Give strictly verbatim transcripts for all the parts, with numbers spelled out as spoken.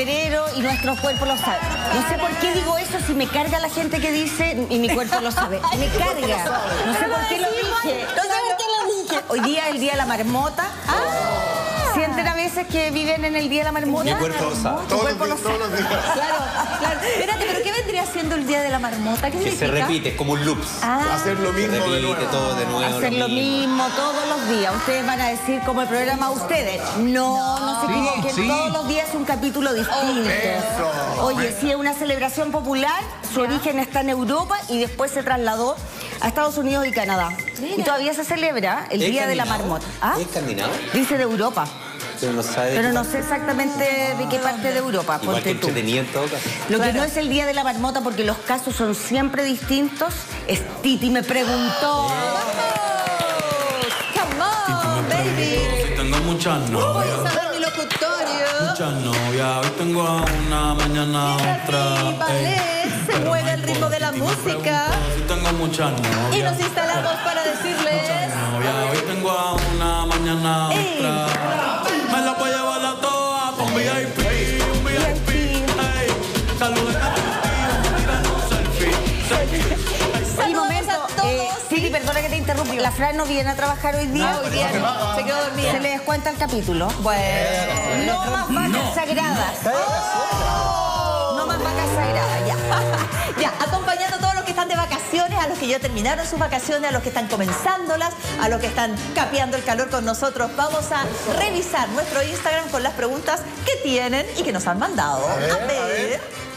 febrero y nuestro cuerpo lo sabe. No sé por qué digo eso si me carga la gente que dice y mi cuerpo lo sabe. Me carga. No sé por qué lo dije. No sé por qué lo dije. Hoy día es el día de la marmota. Ah. ¿Sienten a veces que viven en el día de la marmota? Mi cuerpo lo sabe. Tu cuerpo lo sabe. Claro, claro. Espérate, ¿pero qué vendría siendo el día de la marmota? ¿Qué Que significa? se repite, es como un loop. Ah. Hacer lo mismo Se repite de nuevo. todo de nuevo. Hacer lo mismo todos los días. Ustedes van a decir como el programa ustedes. No, no, se equivoquen. sí. Todos los días es un capítulo distinto. Eso. Oye, sí, es una celebración popular. Su origen está en Europa y después se trasladó a Estados Unidos y Canadá. Mira. Y todavía se celebra el ¿Es Día de la escandinavo? Marmota. ¿Ah? ¿Es escandinavo? Dice de Europa. Pero no sabe. Pero no sé exactamente de qué parte de Europa. Igual ponte que tú. entretenido en todo caso. Lo que Claro. no es el Día de la Marmota, porque los casos son siempre distintos, es Titi me preguntó. Come on, baby. Si tengo muchas Voy novias, a saber mi locutorio. muchas novias. Hoy tengo a una, mañana a otra. Así, ballet, se mueve el ritmo de la música. Si tengo muchas novias. Y nos instalamos para decirles... Novia, hoy tengo a una, mañana a Ey. otra. Me la voy a llevar a todas con V I P, un V I P. Ey, saluden a tu tío, tiran un selfie. Selfie. El Saludos momento, a todos. eh, Titi, perdona que te interrumpí. La Fran no viene a trabajar hoy día. Hoy día no, se quedó dormida. Se le descuenta el capítulo. Bueno. No más vacas sagradas. No más vacas sagradas, ya. Ya, acompañando a todos los que están de vacaciones, a los que ya terminaron sus vacaciones, a los que están comenzándolas, a los que están capeando el calor con nosotros. Vamos a revisar nuestro Instagram con las preguntas que tienen y que nos han mandado. A ver. A ver.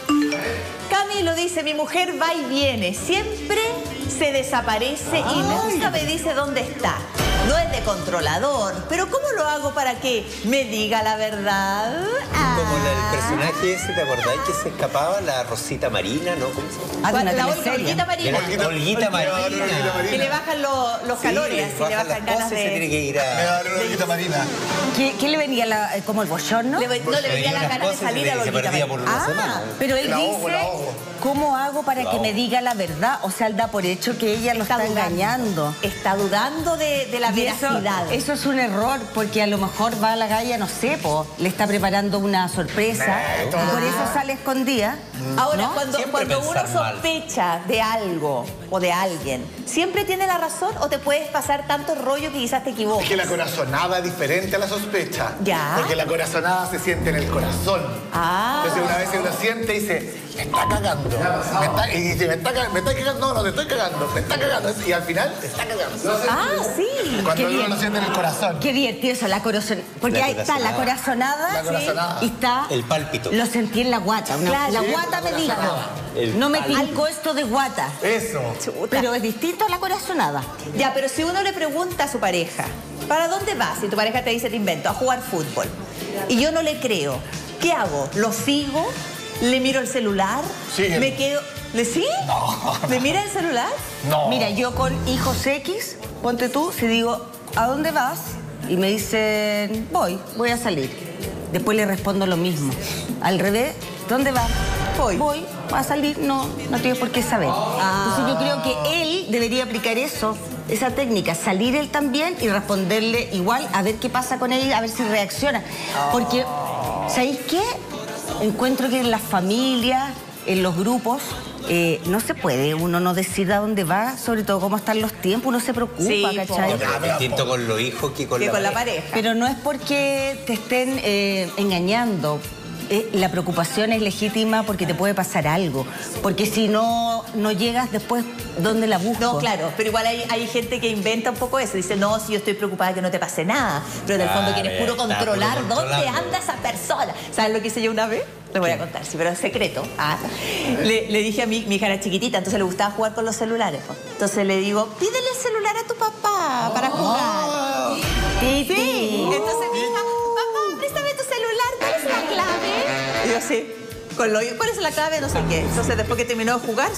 Camilo dice, mi mujer va y viene, siempre se desaparece y nunca me dice dónde está. No es de controlador, pero ¿cómo lo hago para que me diga la verdad? Ah. Como la- el personaje ese, ¿te acordáis que se escapaba? La Rosita Marina, ¿no? ¿Cómo se llama? Ah, de una la teleserie. Olguita Marina. Era Olguita, Olguita Marina. Olguita Marina. Que le bajan lo- los Sí, calores, le así le bajan bajan las ganas cosas y se tiene de... que ir Me a... va a dar una olguita marina. ¿Qué, qué le venía la- eh, como el bochorno? Le, no le venía Veía las unas ganas de cosas y salir se- a la se Olguita perdía Marina. por una Ah, semana. pero él La dice, ojo, la ojo. ¿cómo hago para que me diga la verdad? O sea, él da por hecho que ella lo está, dudando. engañando. Está dudando de, de la Y eso, veracidad. eso es un error, porque a lo mejor va a la galla, no sé, po, le está preparando una sorpresa y por eso sale escondida. Ahora, ¿no? cuando, Siempre cuando uno pensar mal. sospecha de algo o de alguien, ¿siempre tiene la razón o te puedes pasar tanto rollo que quizás te equivoques? Es que la corazonada es diferente a la sospecha. Ya. Porque la corazonada se siente en el corazón. Ah. Entonces una vez uno siente y dice, me está cagando. Me está, y dice, me está, ca- me está cagando. No, no, te estoy cagando. Me está cagando. Y al final, te está cagando. Ah, sí. Cuando qué uno bien. lo siente en el corazón. Qué divertido eso, la corazonada. Porque La ahí está la corazonada, La corazonada. y está... El pálpito. Lo sentí en la guata. una- Claro. la Sí, guata me dijo. El No me pálpito. tincó esto de guata. Eso. Chuta. Pero es distinto a la corazonada. Ya, pero si uno le pregunta a su pareja, ¿para dónde vas? Y tu pareja te dice, te invento, a jugar fútbol. Y yo no le creo. ¿Qué hago? ¿Lo sigo? ¿Le miro el celular? Síguelo. ¿Me quedo? ¿Le sí? No. ¿Le mira el celular? No. Mira, yo con hijos X, ponte tú, si digo, ¿a dónde vas? Y me dicen, voy, voy a salir. Después le respondo lo mismo. Al revés, ¿dónde vas? Voy. Voy, va a salir, no, no tienes por qué saber. Entonces yo creo que él debería aplicar eso, esa técnica, salir él también y responderle igual, a ver qué pasa con él, a ver si reacciona. Porque, ¿sabéis qué? Encuentro que en las familias, en los grupos, eh, no se puede uno no decir a dónde va, sobre todo cómo están los tiempos, uno se preocupa, Sí, ¿cachai? po. Pero es distinto con los hijos que con Que la con la pareja. pareja. Pero no es porque te estén eh, engañando. Eh, la preocupación es legítima porque te puede pasar algo. Porque si no, no llegas después, ¿dónde la busco? No, claro, pero igual hay, hay gente que inventa un poco eso. Dice, no, si yo estoy preocupada que no te pase nada. Pero en el fondo Claro, quieres puro está controlar puro dónde controlando. anda esa persona. ¿Sabes lo que hice yo una vez? Les voy a contar, sí, pero es secreto. Ah, le, le dije a mi, mi hija era chiquitita, entonces le gustaba jugar con los celulares. Pues. Entonces le digo, pídele el celular a tu papá para jugar. Sí, Sí, entonces mi hija, papá, préstame tu celular, ¿cuál es la clave? Y yo sí, con lo, ¿cuál es la clave? No sé qué. Entonces después que terminó de jugar,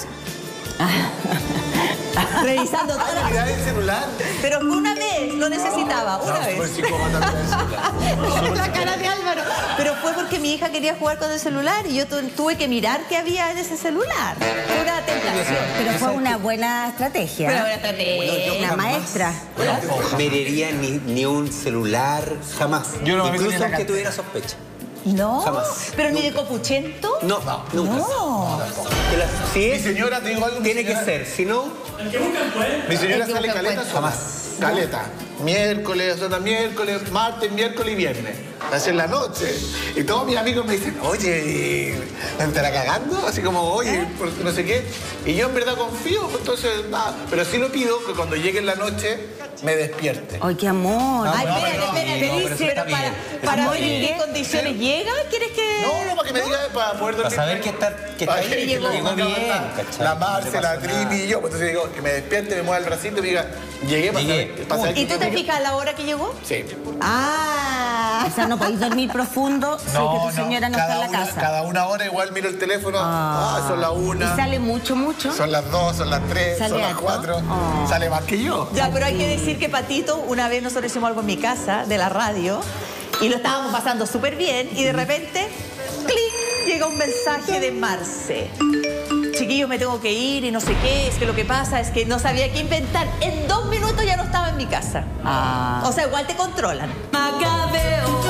revisando todas las... Mirar el celular. Pero una vez lo necesitaba, una Fue vez. psicópata con el celular. La cara de Álvaro. Pero fue porque mi hija quería jugar con el celular y yo tu- tuve que mirar qué había en ese celular. Fue una tentación. Pero fue una buena estrategia. Pero una estrategia. Una maestra. No miraría ni, ni un celular, jamás. Yo no me meto ni Incluso en la aunque cartera. tuviera sospecha. No, Jamás. pero ni de copuchento. No, nunca. No. Que la- Si Mi es, señora, te digo algo, mi tiene que señora- ser. Si no, Mi señora El que sale busca caleta, encuentro. jamás. Caleta. Miércoles, otra miércoles, martes, miércoles y viernes. Así en la noche. Y todos mis amigos me dicen, oye, ¿me estará cagando? Así como, oye, por- no sé qué. Y yo en verdad confío, pues, entonces nada. Pero sí lo pido que cuando llegue en la noche me despierte. Ay, qué amor. Ay, no, espérate, pero- espérate. no, pero eso pero está para, bien. para Eso ver está en bien. qué condiciones llega, ¿quieres que...? No, no, para que me diga, para poder dormir. para saber que está, que está Para ahí, que que llegó. llegó bien, ¿cachai? La No Marce, le la pasa nada. Trini y yo. Pues entonces digo, que me despierte, me mueva el bracito y me diga, llegué para Llegué. saber, para saber ¿Y que tú te llegué. fijas a la hora que llegó? Sí. Ah. O sea, no podéis dormir profundo si que tu señora no está cada en la una, casa. Cada una hora igual miro el teléfono. Ah, son las Y una. sale mucho, mucho. Son las dos, son las tres, Sale son las harto. cuatro. Oh. Sale más que yo. Ya, pero hay que decir que Patito, una vez nosotros hicimos algo en mi casa, de la radio, y lo estábamos pasando súper bien, y de repente, ¡cling! Llega un mensaje de Marce. Chiquillos, me tengo que ir y no sé qué, es que lo que pasa es que no sabía qué inventar. En dos minutos ya no estaba en mi casa. Ah. O sea, igual te controlan. Macabeo.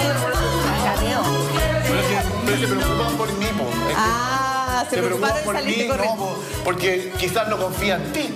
Pero se, pero se preocupan por mí, po. Es que Ah, se, se preocuparon preocupan de por mí, salirte no, corriendo. po, porque quizás no confía en ti.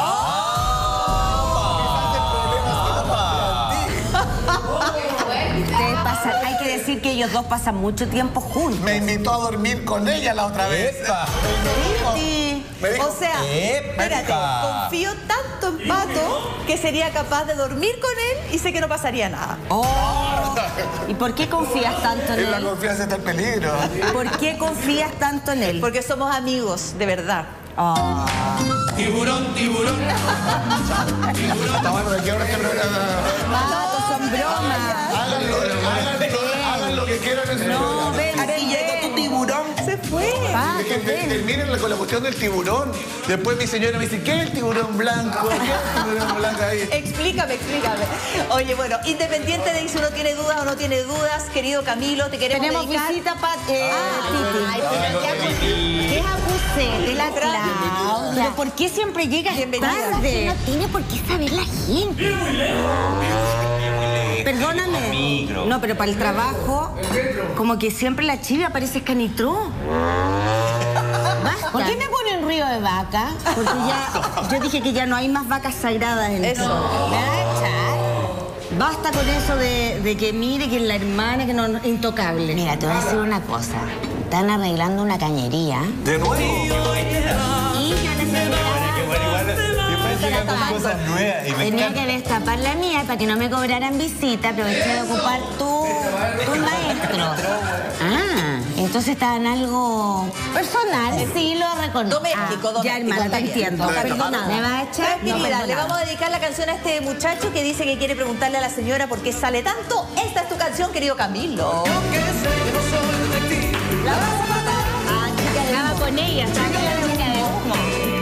Ustedes pasan, hay que decir que ellos dos pasan mucho tiempo juntos. Me invitó a dormir con ella la otra vez. ¡Epa! Sí. Me dijo, O sea, ¡Epa! espérate, confío tanto en Pato que sería capaz de dormir con él y sé que no pasaría nada. Oh. ¿Y por qué confías tanto en en la él? confianza está el peligro. ¿Por qué confías tanto en él? Porque somos amigos, de verdad. Ah. Tiburón, tiburón. Está bueno, ¿de qué hora este programa? Pato, son bromas. Háganlo, háganlo, hagan lo que quieran en su No, programa. ven, ven, ven. tu tiburón. Se fue. Pato, De que te- ven. terminen con la cuestión del tiburón. Después mi señora me dice, ¿qué es el tiburón blanco? ¿Qué es el tiburón blanco ahí? Explícame, explícame. Oye, bueno, independiente de si uno tiene dudas o no tiene dudas, querido Camilo, te queremos Tenemos dedicar... visita, Pat. Eh, Titi. Ay, pero ya, pues, ¿Qué abuse de la Claudia? ¿Pero por qué siempre llegas Bienvenida. tarde? No tiene por qué saber la gente. Perdóname. Micro. No, pero para el trabajo, como que siempre la chiva parece canitró. Basta. ¿Por qué me ponen río de vaca? Porque ya, yo dije que ya no hay más vacas sagradas en Eso. Basta con eso de, de que mire que es la hermana, que no es intocable. Mira, te voy a decir una cosa. Están arreglando una cañería. De nuevo. Y yo necesitaba... Que bueno, igual siempre llegan con cosas nuevas y me Tenía encanta. que destapar la mía para que no me cobraran visita. Aproveché de ocupar tu, tu maestro. Ah, entonces estaban algo personal. Sí, lo reconozco. Doméstico, Ah, doméstico. Ya, hermana, te está bien. entiendo. Está bien. Perdonada. ¿Me vas a echar? Tranquilidad, No, le vamos a dedicar la canción a este muchacho que dice que quiere preguntarle a la señora por qué sale tanto. Esta es tu canción, querido Camilo. La vas a matar. Ah, chica de Estaba con ella, estaba con la chica de humo.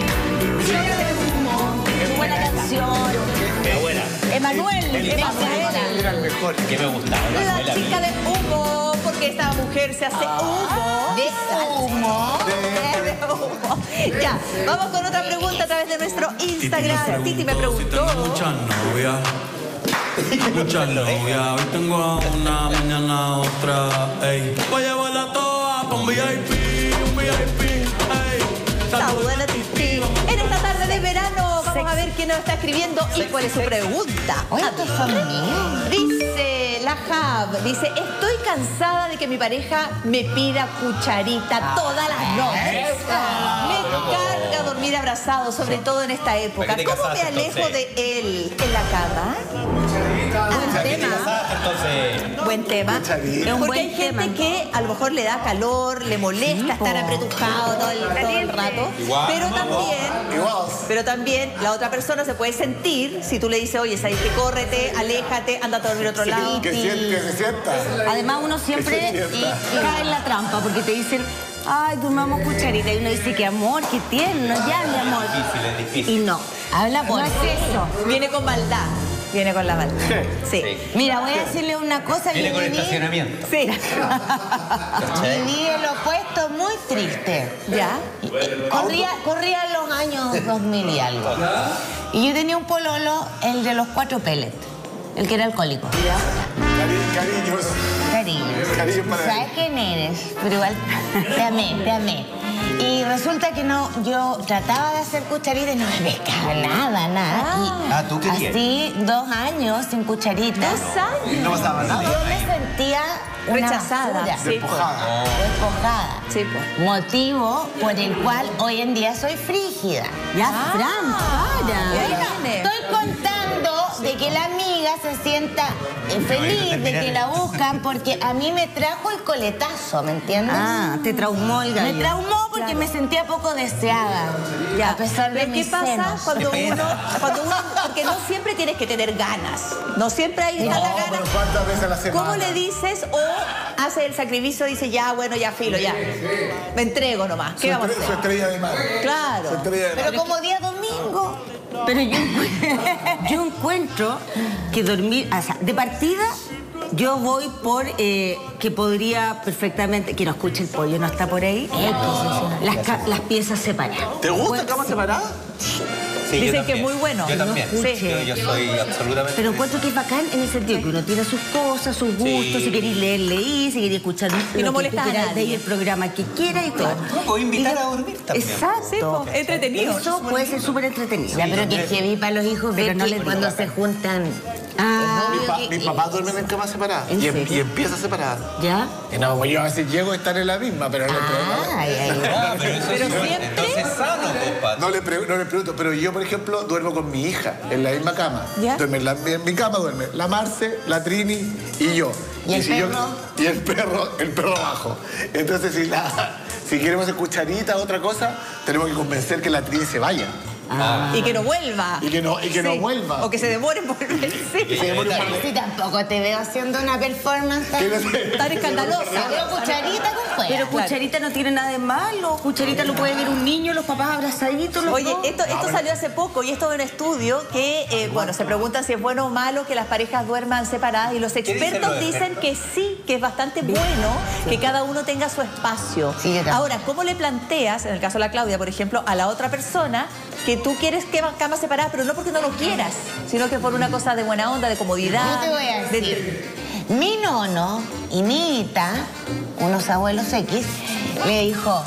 Qué buena canción. Qué buena. Emanuel, Emanuel. Era el mejor. Que me gustaba. La chica de humo, porque esta mujer se hace humo. De humo. De humo. Ya, vamos con otra pregunta a través de nuestro Instagram. Titi me preguntó. Muchas novias. Muchas novias. Hoy tengo a una, mañana a otra. Ey. Voy a llevarla toda con V I P, un V I P. Ey. Saludan a Titi. En esta tarde de verano vamos a ver quién nos está escribiendo y cuál es su pregunta. Oye, estos son míos. Dice la Jab, dice, estoy cansada de que mi pareja me pida cucharita todas las noches. Me carga dormir abrazado, sobre todo en esta época. ¿Para qué te ¿Cómo me casaste, alejo entonces? de él en la cama? ¿Para qué te tema. casaste, entonces? Buen tema. Cucharita. Porque buen hay gente tema. que a lo mejor le da calor, le molesta estar apretujado todo el, todo el rato. Igual. Pero también, Igual. pero también la otra persona se puede sentir si tú le dices, oye, sabes que córrete, aléjate, ándate a dormir a otro lado. Que siente, que se sienta. Además, uno siempre Que se sienta. cae en la trampa porque te dicen, ay, durmamos cucharita. Y uno dice, qué amor, qué tierno, ya, mi amor. Difícil, es difícil. Y no. Habla por No es eso. Viene con maldad. Viene con la maldad. Sí. Sí. Mira, voy a decirle una cosa. Viene Yo con viví, estacionamiento. Sí. ¿Cachai? viví el opuesto muy triste. ¿Ya? Corría, corría los años dos mil y algo. Y yo tenía un pololo, el de los cuatro pellets, el que era alcohólico. Cari- Cariños. Cariño. Cariño para ¿Sabes él. quién eres? Pero igual te amé, te amé. Y resulta que no, yo trataba de hacer cucharita y no me pescaba nada, nada. Y Ah, ¿tú querías? así, dos años sin cucharita. Dos años. No pasaba nada. Yo me sentía una Rechazada. basura. Sí, pues. Despojada. Despojada. Sí, pues. Motivo por el cual hoy en día soy frígida. Ya, Ah. Fran, para. Bueno. Estoy contando de que la amiga se sienta eh, feliz de que la buscan porque a mí me trajo el coletazo, ¿me entiendes? Ah, te traumó el gallo. Me traumó porque Claro. me sentía poco deseada, Ya. a pesar de Pero mis ¿qué pasa senos. cuando uno, cuando uno, porque no siempre tienes que tener ganas, no siempre hay No, la pero ganas. ¿cuántas veces a la semana? ¿Cómo le dices o hace el sacrificio y dice ya, bueno, ya filo, ya, me entrego nomás, Su ¿qué vamos a estre- Su hacer? estrella de mar. Claro. Su estrella de mar. Pero como día domingo. Pero yo, yo encuentro que dormir, o sea, de partida, yo voy por eh, que podría perfectamente, que no escuche el pollo, no está por ahí, las, ca- las piezas separadas. ¿Te gusta cama separada? Sí, yo Dicen que es también. muy bueno. Yo también. No escuche. Yo, yo soy absolutamente... Pero encuentro que es bacán en el sentido que uno tiene sus cosas, sus gustos, Sí. si queréis leer, leí, si queréis escuchar Y no lo que molestas tú a quieras, nadie. veis el programa que quiera y todo. O invitar Y de- a dormir también. Exacto. Sí, pues, entretenido. Eso puede ser súper entretenido. Ya, pero que es heavy para los hijos Pero ver no que les cuando digo. se juntan. Ah, es Mi obvio pa- que- Mis papás duermen en cama separada. ¿En Y, em- serio? y empieza separada. ¿Ya? Y no, pues yo a veces llego a estar en la misma, pero no le pregunto. Ay, ay, ay. Ah, pero eso Pero sí, siempre- entonces sano, compa. No le, pre- no le pregunto, pero yo, por ejemplo, duermo con mi hija en la misma cama. ¿Ya? Duerme en, la- en mi cama duerme la Marce, la Trini y yo. ¿Y el si yo- perro? y el perro, el perro abajo. Entonces, si, la, si queremos hacer cucharita o otra cosa, tenemos que convencer que la Trini se vaya. Y que no vuelva. Y que no- y que no vuelva. O que se demore en volver. Sí. Y se demora un par de- Sí, tampoco te veo haciendo una performance tan, que no se- Tan escandalosa. te veo cucharita con fuera. Pero Cucharita no tiene nada de malo. Cucharita lo puede ver un niño, los papás abrazaditos. Los Oye, dos. esto, esto salió hace poco y esto es un estudio que, eh, bueno, se pregunta si es bueno o malo que las parejas duerman separadas y los dicen expertos los dicen que sí, que es bastante bueno que cada uno tenga su espacio. Sí, yo también. Ahora, ¿cómo le planteas, en el caso de la Claudia, por ejemplo, a la otra persona que tú quieres que va cama separada, pero no porque no lo quieras, sino que por una cosa de buena onda, de comodidad? Yo te voy a de- decir, mi nono y mi ita, unos abuelos X, le dijo,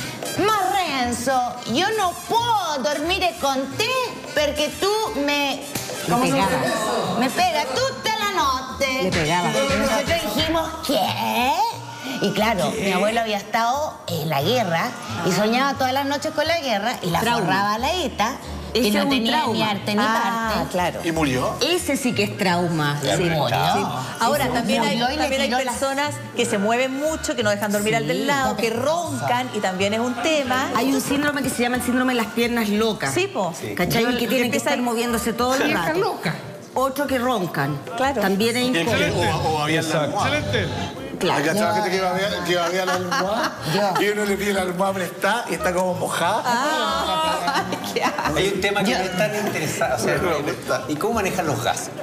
ma Renzo, yo no puedo dormir con te porque tú me... ¿Cómo se pegaba. dice? Me pega toda la noche. Le pegaba. Y nosotros dijimos, ¿qué? Y claro, mi abuelo había estado en la guerra y soñaba todas las noches con la guerra y la Trauma. forraba a la ita, que Ese no es un tenía trauma. ni arte ni Ah, parte. claro. ¿Y murió? Ese sí que es trauma. Ya, Sí, pero murió. chao. Sí. Ahora, Sí, también hay, murió y le también hay tiró las- personas que se mueven mucho, que no dejan dormir al del lado, que roncan y también es un tema. Hay un síndrome que se llama el síndrome de las piernas locas. Sí, po. ¿Cachai? Yo- Que tienen que empieza estar a- moviéndose todo el Vieja rato. loca. Otro que roncan. Claro. También es incómodo. O, o había la almohada. Hay que gente que va a ver, que va a ver la almohada y uno le pide la almohada prestada y está como mojada. Ah, qué asco. Hay un tema que no están interesados. O sea, No, no está. ¿y cómo manejan los gases?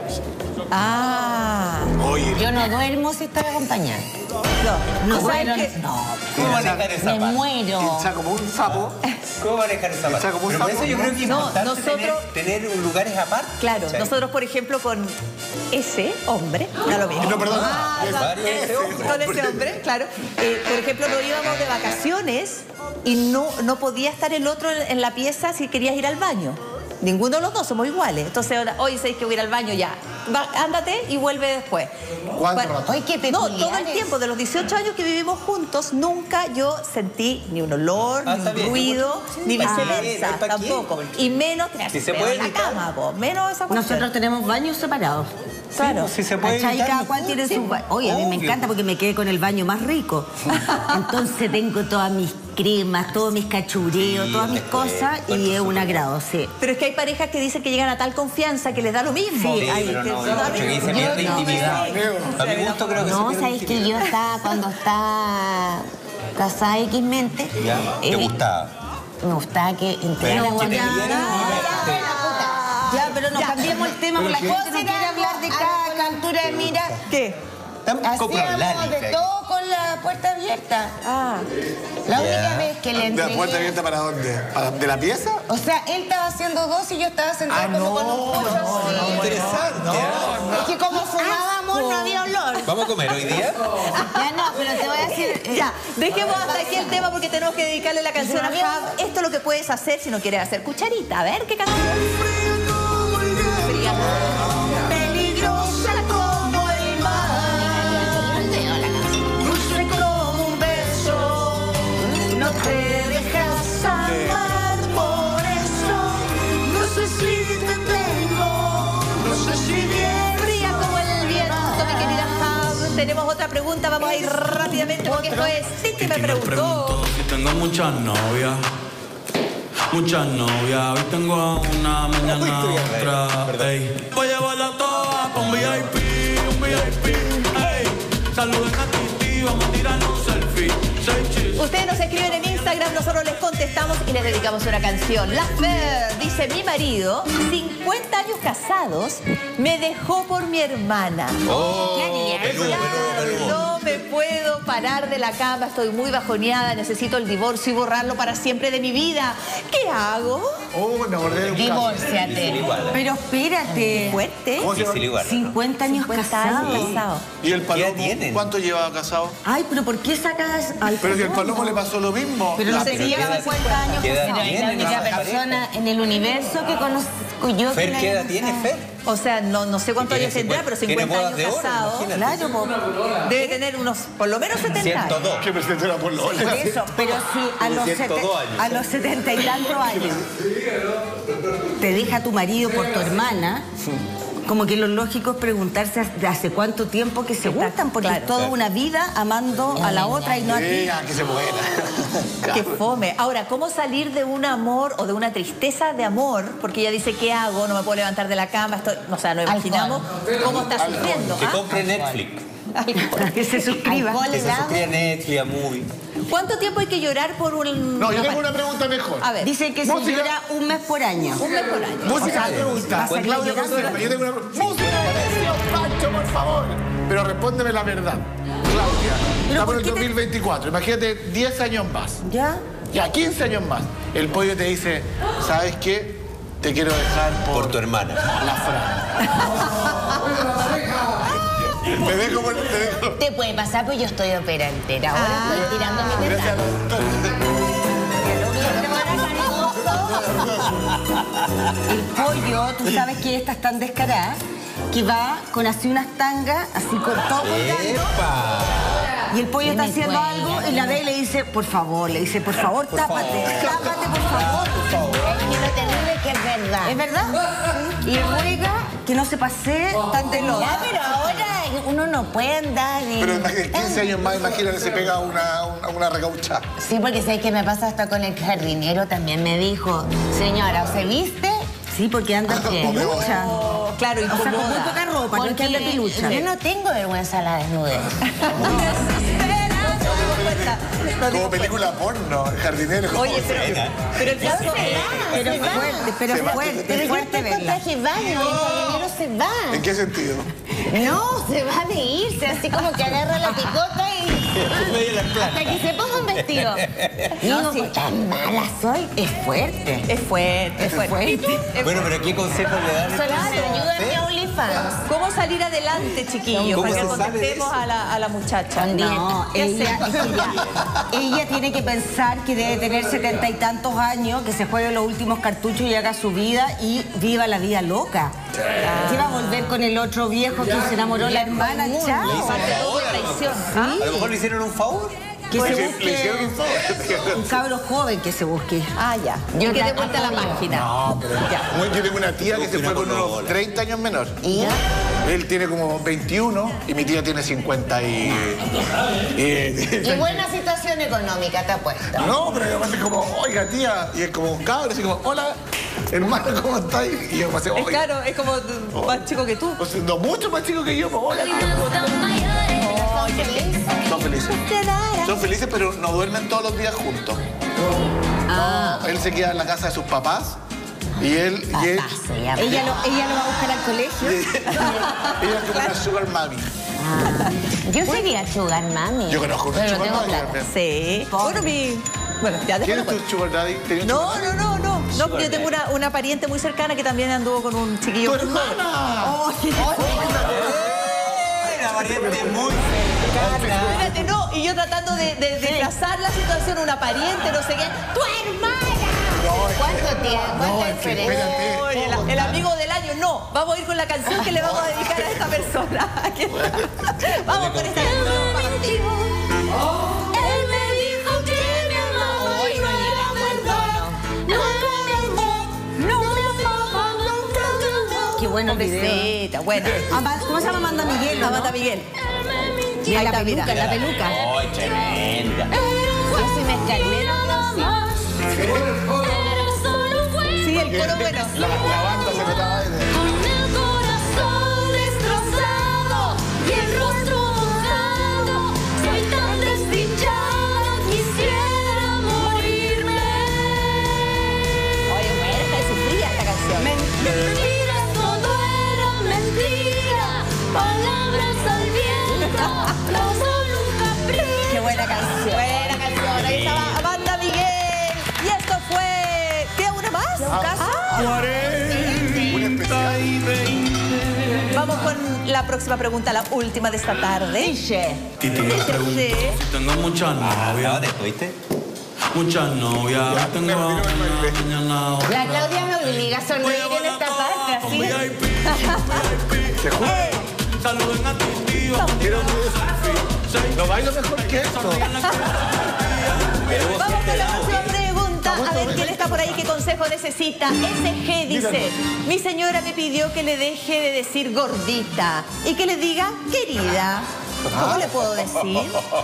Ah, Oye, Yo no duermo si estoy acompañada. no. No O sea, duermo. que- No, ¿Cómo manejar esa me parte? muero. hincha como un sapo. ¿Cómo manejar esa parte? Está como un Pero por sapo, eso yo ¿no? creo que es No, importante nosotros- tener, tener lugares aparte. Claro, ¿cachai? nosotros, por ejemplo, con ese hombre, da lo mismo. No, perdón. Ah, Es- con, varios ese, ese hombre, con ese hombre, claro. Eh, por ejemplo, nos íbamos de vacaciones y no, no podía estar el otro en, en la pieza si querías ir al baño. Ninguno de los dos somos iguales. Entonces, ahora, oye, sabéis que voy a ir al baño ya. Va, ándate y vuelve después. ¿Cuánto Bueno, rato? Ay, qué No, todo el peculiares. tiempo, de los dieciocho años que vivimos juntos, nunca yo sentí ni un olor, Ah, ni está un bien. ruido, ni ¿Para qué? viceversa, ¿Para qué? tampoco. Porque- Y menos tener Si se feo puede en la evitar. cama, po. Menos esa cuestión. Nosotros tenemos baños separados. Claro. pues, si se puede ¿Cachai? evitar, Cada mejor. cual tiene Sí, su baño. Oye, a mí me obvio. encanta porque me quedé con el baño más rico. Entonces tengo todas mis cremas, todos mis cachureos, Sí, todas mis después, cosas bueno, y es un súper. agrado, sí. Pero es que hay parejas que dicen que llegan a tal confianza que les da lo mismo. Sí, Sí, hay- pero que no, se yo da creo que ahí se lo pierde mismo. intimidad. Sí. A mi gusto creo que se No, pierde sabes que intimidad. yo estaba cuando estaba casada X mente. ¿Ya? ¿Te eh, gustaba? Me gustaba que entrara Pero la que te guardia. vieran y verte. Ya, pero no cambiemos el tema por la gente no quiere hablar de cada altura de mira. ¿Qué? Tampoco Hacíamos de problemática. todo con la puerta abierta. Ah, La única Ya. vez que le ¿De entregué... la puerta abierta para dónde? ¿Para- ¿De la pieza? O sea, él estaba haciendo dos y yo estaba sentada Ah, como no, con un pollo no, así. Interesante. Es que como fumábamos no había olor. ¿Vamos a comer hoy día? Ya no, pero te voy a decir... eh, Ya, dejemos hasta aquí el tema porque tenemos que dedicarle la canción a Jab. Esto es lo que puedes hacer si no quieres hacer cucharita. A ver, ¿qué canción? Fría. Peligrosa como el mar. Dulce como un beso. No te dejas amar por eso. No sé si te tengo. No sé si bien. Fría como el viento, mi querida Jab. Tenemos otra pregunta. Vamos a ir rápidamente porque esto es Titi me preguntó. Si tengo muchas novias, muchas novias. Hoy tengo a una, mañana a otra. Ey. Voy a llevarla toda pa' un V I P, un V I P. Ey. Saluden a Titi, vamos a tirarnos un selfie. Seis chis. Ustedes nos escriben en Instagram, nosotros les contestamos y les dedicamos una canción. La Fer dice, mi marido, cincuenta años casados, me dejó por mi hermana. Oh, ¿Qué harías? peludo, peludo, peludo. No me puedo parar de la cama, estoy muy bajoneada, necesito el divorcio y borrarlo para siempre de mi vida. ¿Qué hago? Oh, me acordé de un caso. Divórciate. Difícil igual. Pero espérate. Fuerte. ¿Cómo se llama? Difícil igual. cincuenta años cincuenta años casados. casado. ¿Y el ¿Qué Palomo? edad tienen? ¿Cuánto llevaba casado? Ay, pero ¿por qué sacas al Pero si el Palomo le pasó lo mismo. Pero La- no sé si lleva cincuenta años ¿Qué edad casados. Pero es la tienen única esas persona en el universo que conozco yo que Fer, la ¿qué haya edad tiene casado. Fer? O sea, no, no sé cuántos Tiene años tendrá, pero cincuenta, cincuenta tiene años bodas de oro, casado. imagínate. Claro, po. Debe tener unos, por lo menos setenta ciento años. dos. ¿Qué presentó la por Por eso, pero si a los, ciento dos sete- años. a los setenta y tantos años te deja tu marido por tu hermana, como que lo lógico es preguntarse de hace cuánto tiempo que se gustan, porque claro. es toda una vida amando a la otra y no a ti. Sí, ah, que se muera. Qué fome. Ahora, ¿cómo salir de un amor o de una tristeza de amor? Porque ella dice, ¿qué hago? No me puedo levantar de la cama. Estoy... O sea, no imaginamos cómo está sufriendo. Que ¿ah? compre Netflix. Que se suscriba. Alcohol, Que se helado. suscriba a Netflix, a Movie. ¿Cuánto tiempo hay que llorar por un... No, yo una tengo una pareja? pregunta mejor. A ver, Dice que se Música. llora un mes por año. un mes por año. Música de pregunta. vas a ir Claudia llorando. Consuelo, yo tengo una pregunta. Música de Dios, Pancho, por favor. Pero respóndeme la verdad. Claudia, estamos ¿por en el qué te- dos mil veinticuatro. Imagínate diez años más. ¿Ya? Ya quince años más. El pollo te dice, ¿sabes qué? Te quiero dejar por, Por tu hermana. la Fran. Te dejo por... Te dejo. Te puede pasar, pues yo estoy opera entera. Ahora Ah. estoy tirando mi Gracias, teta. doctor. El pollo, tú sabes que esta es tan descarada, que va con así unas tangas, así con todo colgando, ¡Epa! y el pollo está Me haciendo cuelga. algo y la ve y le dice, por favor, le dice, por favor, tápate, tápate, por favor. Y lo terrible es que es verdad. ¿Es verdad? Y ruega que no se pase tan de loca. Ya, pero ahora uno no puede andar en... Pero imagínate, quince años más, imagínate, se pega una, una, una recaucha. Sí, porque sabes que me pasa hasta con el jardinero, también me dijo, señora, ¿o se viste? Sí, porque anda con ¿Qué? pilucha. Oh, claro, O sea, con muy incomoda. poca ropa, no es que ande pilucha. yo no tengo vergüenza a la desnudez. Como película porno, el jardinero. Oye, pero, pero el caso Pero es fuerte, pero es fuerte, Pero es yo fuerte estoy con verla. traje de baño, el jardinero se va. ¿En qué sentido? No, se va de irse, así como que agarra la picota y... Medio la plana. hasta que se ponga un vestido. No, Digo, sí. tan mala soy. Es fuerte. es fuerte, es fuerte. ¿Y tú? Bueno, pero ¿qué consejos le dan? Solamente ayúdame a OnlyFans. ¿Cómo salir adelante, chiquillos? ¿Cómo Para que se sale de contestemos eso? a la, a la muchacha. Con No, ¿Qué ella, hacemos? es que ya- ella tiene que pensar que debe tener setenta y tantos años, que se juegue los últimos cartuchos y haga su vida y viva la vida loca. ¿Qué va a volver con el otro viejo que se enamoró de la hermana? Chao. Aparte de todo, traición. ¿ah? A lo mejor le hicieron un favor. Que se Le- le busque hicieron un favor. un cabro joven que se busque. Ah, ya. Yo Yo que te de vuelta a la apoyo. página. No, pero Ya. Bueno, yo tengo una tía que se Una fue con unos polola. treinta años menor. ¿Y? Él tiene como veintiuno y mi tía tiene cincuenta y... y- Y buena situación económica, te apuesto. No, pero además es como, oiga, tía, y es como un cabro, así como, hola, hermano, ¿cómo estáis? Y yo me hace, Es oiga. claro, es como más chico que tú. O sea, no, mucho más chico que yo, pues, hola, tía, ¿cómo estás? Son felices. Son felices, pero no duermen todos los días juntos. Ah. Él se queda en la casa de sus papás y él... Y él Papá se llama. Ella lo, ella lo va a buscar al colegio. ella es como una sugar mami. Yo sería sugar mami. Yo conozco una pero sugar tengo mami. plata. también. Sí. Bueno, mi... Bueno, ya ¿Quién déjalo. es tu sugar daddy? ¿Tenías un No, sugar no, daddy? no, no. No, porque yo tengo una, una pariente muy cercana que también anduvo con un chiquillo. ¡Tu muy joven. hermana! pariente muy... Espérate, no, y yo tratando de, de, de trazar la situación, una pariente, no sé qué. ¡Tu hermana! ¿Cuánto tiempo? No, ¿Cuánta en fin, diferencia? espérate. Oye, el, el amigo del año, no. Vamos a ir con la canción que le vamos a dedicar a esta persona. Aquí está. Vamos con esta canción. Él me dijo que me amaba y no era verdad. Nunca me amó, no me amaba, nunca me amó. Qué bueno el video. Pobrecita, buena. Amanda- ¿Cómo se llama Amanda Miguel? ¿no? Amanda Miguel. Él me mintió. Mira, Ahí la está, mira. peluca, la peluca. ¡Ay, tremenda! Era Yo sí me escalé, nada más. Era solo un juego. Sí, el coro bueno. La, la banda se notaba ahí. Con el corazón destrozado y el rostro mojado, soy tan desdichada, quisiera morirme. Oye, bueno, está de sufrida esta canción. Mentiras, todo era mentira, palabras al viento, no son un capricho. Qué buena canción. Buena canción. Ahí estaba Amanda Miguel. Y esto fue... ¿Qué, una más? ¿Un caso? cuarenta y veinte. Vamos con la próxima pregunta, la última de esta tarde. Dice. Titi me pregunta Sí. si tengo muchas Ah, novias. ¿te ¿viste? Muchas novias. Hoy tengo pero una, mira, mira, mira. mañana otra. La Claudia me obliga a sonreír en esta parte, Con así. V I P, V I P. Te juro. Saluden a tu tío. Quiero no bailo mejor que esto. Vamos con la próxima pregunta. A ver quién está por ahí, qué consejo necesita. S G dice, mi señora me pidió que le deje de decir gordita y que le diga querida. ¿Cómo le puedo decir?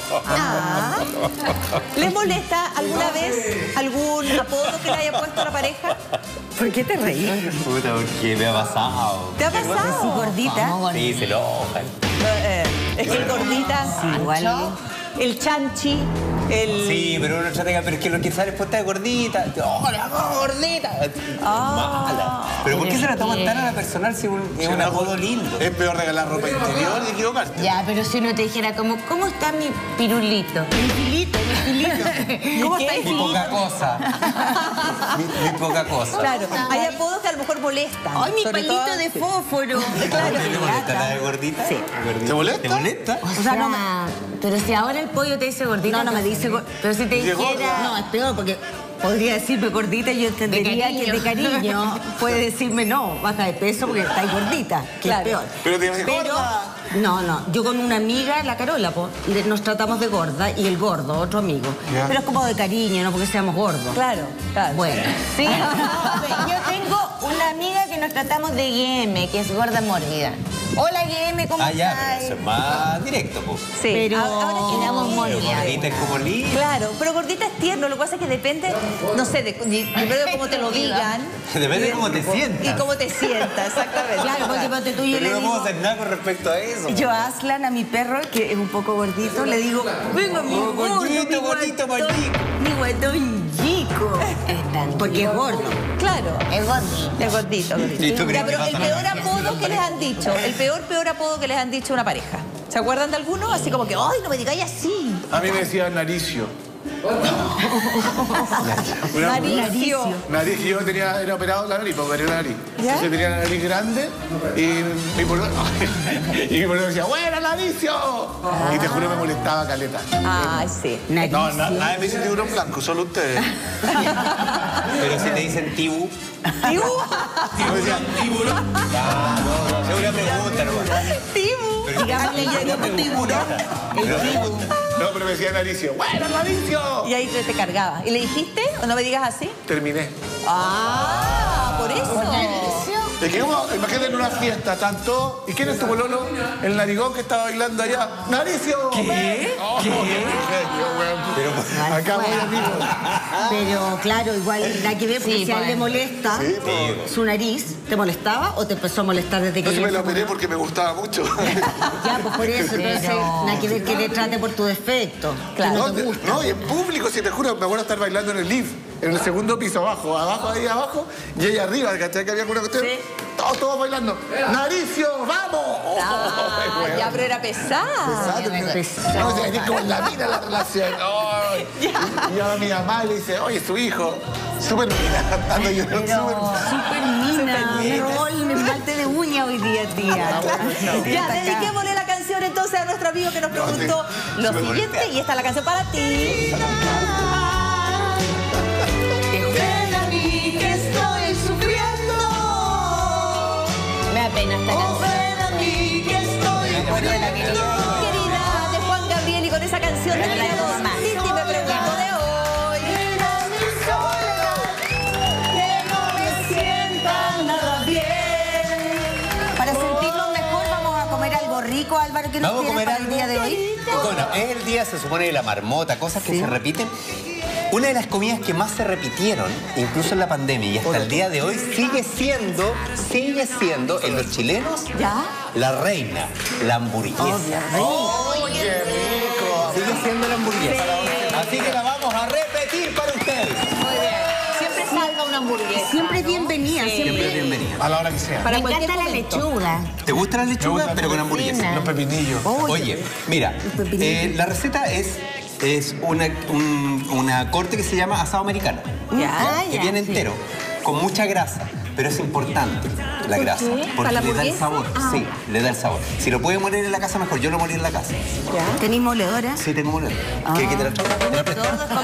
Ah. ¿Le molesta alguna vez algún apodo que le haya puesto a la pareja? ¿Por qué te reís? Puta, porque me ha pasado. ¿Te ha pasado? Sí, gordita. Sí, se enojan. Eh, es que el gordita, Igual. el chanchi, el... Sí, pero uno trata de... Pero es que lo que sale puesta de gordita. ¡Hola, gordita! Ah. Mala. Pero ¿por qué se la toman tan a la personal si un- es un apodo lindo? Es peor regalar ropa interior y equivocarte. Ya, pero si uno te dijera como, ¿cómo está mi pirulito? Mi filito, mi filito. ¿Cómo Mi está poca cosa. mi, mi poca cosa. Claro, hay apodos que a lo mejor molestan. Ay, mi sobre palito todo- de fósforo. Claro. ¿Te molesta la de gordita? Sí. ¿Te molesta? ¿Te molesta? O sea, pero si ahora el pollo te dice gordita. No, no me dice gor- Pero si te Dice gorda. dijera. No, es peor porque podría decirme gordita y yo entendería De que de cariño puede decirme no, baja de peso porque estáis gordita, que Claro. es peor. Pero te dice gorda. No, no, yo con una amiga, la Carola, po, le- nos tratamos de gorda y el gordo, otro amigo. Ya. Pero es como de cariño, no porque seamos gordos. Claro, claro. Bueno, Sí, yo tengo una amiga que nos tratamos de G M, que es gorda mórbida. Hola G M, ¿cómo Ah, ya, pero estás? eso es más directo, pues. Sí. pero- A- Ahora que Quedamos Pero mórbida. gordita es como linda. Claro, pero gordita es tierno, lo que pasa es que depende, no sé, de, de- primero de cómo te lo digan. Depende de cómo te sientas. Y cómo te sientas, exactamente. claro, porque ponte tú y yo Pero le no puedo digo... hacer nada con respecto a eso. Yo a Aslan, a mi perro, que es un poco gordito, le digo, venga, mi Oh, gordo, gordito, mi gordito, guatón, gordito". mi guatón chico. Es tan Porque es gordo. Claro. Es gordito. Es gordito, gordito. ¿Y tú crees Ya, que pero el pasa peor nada? apodo que les han dicho, el peor, peor apodo que les han dicho a una pareja. ¿Se acuerdan de alguno? Así como que, ¡ay, no me digáis así! A mí me decían naricio. Una- Naricio. Nariz que yo tenía, era operado la nariz, porque operé la nariz. ¿Ya? Entonces tenía la nariz grande y mi pololo, y mi pololo decía, ¡buena naricio! Y te juro me molestaba caleta. Ay, sí. No, na- nadie me dice tiburón blanco, solo ustedes. Pero si te dicen tibu. Tibu. Me decían, Tiburón. Ah, no, no, es una pregunta, nomás. Tibu. Pero Digámosle yo como tiburón. Pero pregunta. no, pero me decía naricio, ¡buena naricio! Y ahí te, te cargaba. ¿Y le dijiste? ¿O no me digas así? Terminé. Ah, por eso. Es que como, imagínate en una fiesta, tanto. ¿Y quién es tu pololo? El narigón que estaba bailando allá. ¡Naricio! ¿Qué? Oh, Pero, acá voy, amigo. Pero claro, igual nada que ver, porque Sí, si a él le pues. molesta Sí, pues. su nariz, ¿te molestaba o te empezó a molestar desde que No se me él lo fue- operé porque me gustaba mucho. Ya, pues por eso, entonces, Pero- nada que ver que le trate por tu defecto. Claro. No, te- no, y en público, si te juro, me acuerdo estar bailando en el lift, en el segundo piso abajo, abajo, ahí abajo, y ella arriba, ¿cachai? Que había alguna cuestión. Sí. Todos, todos bailando. ¡Naricio, vamos! Ah, Ay, ya, pero era pesada. Pesado, pesado. no, o sea, es como en la vida la relación. Ay. Y ahora mi mamá le dice, oye, su hijo, súper mina. Ando yo, súper. Súper mina, me robó el esmalte de uña hoy día, tía. Ya, dediquémosle la canción canción entonces a nuestro amigo que nos preguntó sí. lo Súper siguiente bonita. y esta es la canción para ti. Ven a mí que estoy sufriendo. Me da pena esta Oh, canción. ven a mí que estoy Querida de Juan Gabriel y con esa canción Pero la terminamos mamá. Titi me pregunto de hoy. Mira mi soledad, que no me sienta nada bien. Para sentirnos mejor vamos a comer algo rico, Álvaro, que nos Vamos a tienes comer para el día de hoy. Bueno, es el día, se supone, de la marmota, cosas que se repiten. Una de las comidas que más se repitieron, incluso en la pandemia y hasta el día de hoy, sigue siendo, sigue siendo en los chilenos, ¿Ya? la reina, la hamburguesa. Sigue siendo la hamburguesa. Así que la vamos a repetir para ustedes. Muy bien. Siempre salva una hamburguesa. Siempre ¿no? bienvenida, Sí. Siempre bienvenida. A la hora que sea. Para Me cualquier encanta la momento. lechuga. ¿Te gusta la lechuga? gusta Pero con hamburguesa. Los pepinillos. Oye, mira, eh, la receta es, es una, un- una corte que se llama asado americano. Ya. Que viene entero, con mucha grasa. Pero es importante la grasa, qué? porque ¿Para la le da el hamburguesa? sabor. Ah. Sí, le da el sabor. Si lo puede moler en la casa, mejor. Yo lo morí en la casa. ¿Ya? ¿Tenís moledora? Sí, tengo moler. ¿Qué, qué te la traigo? ¿Te la presto?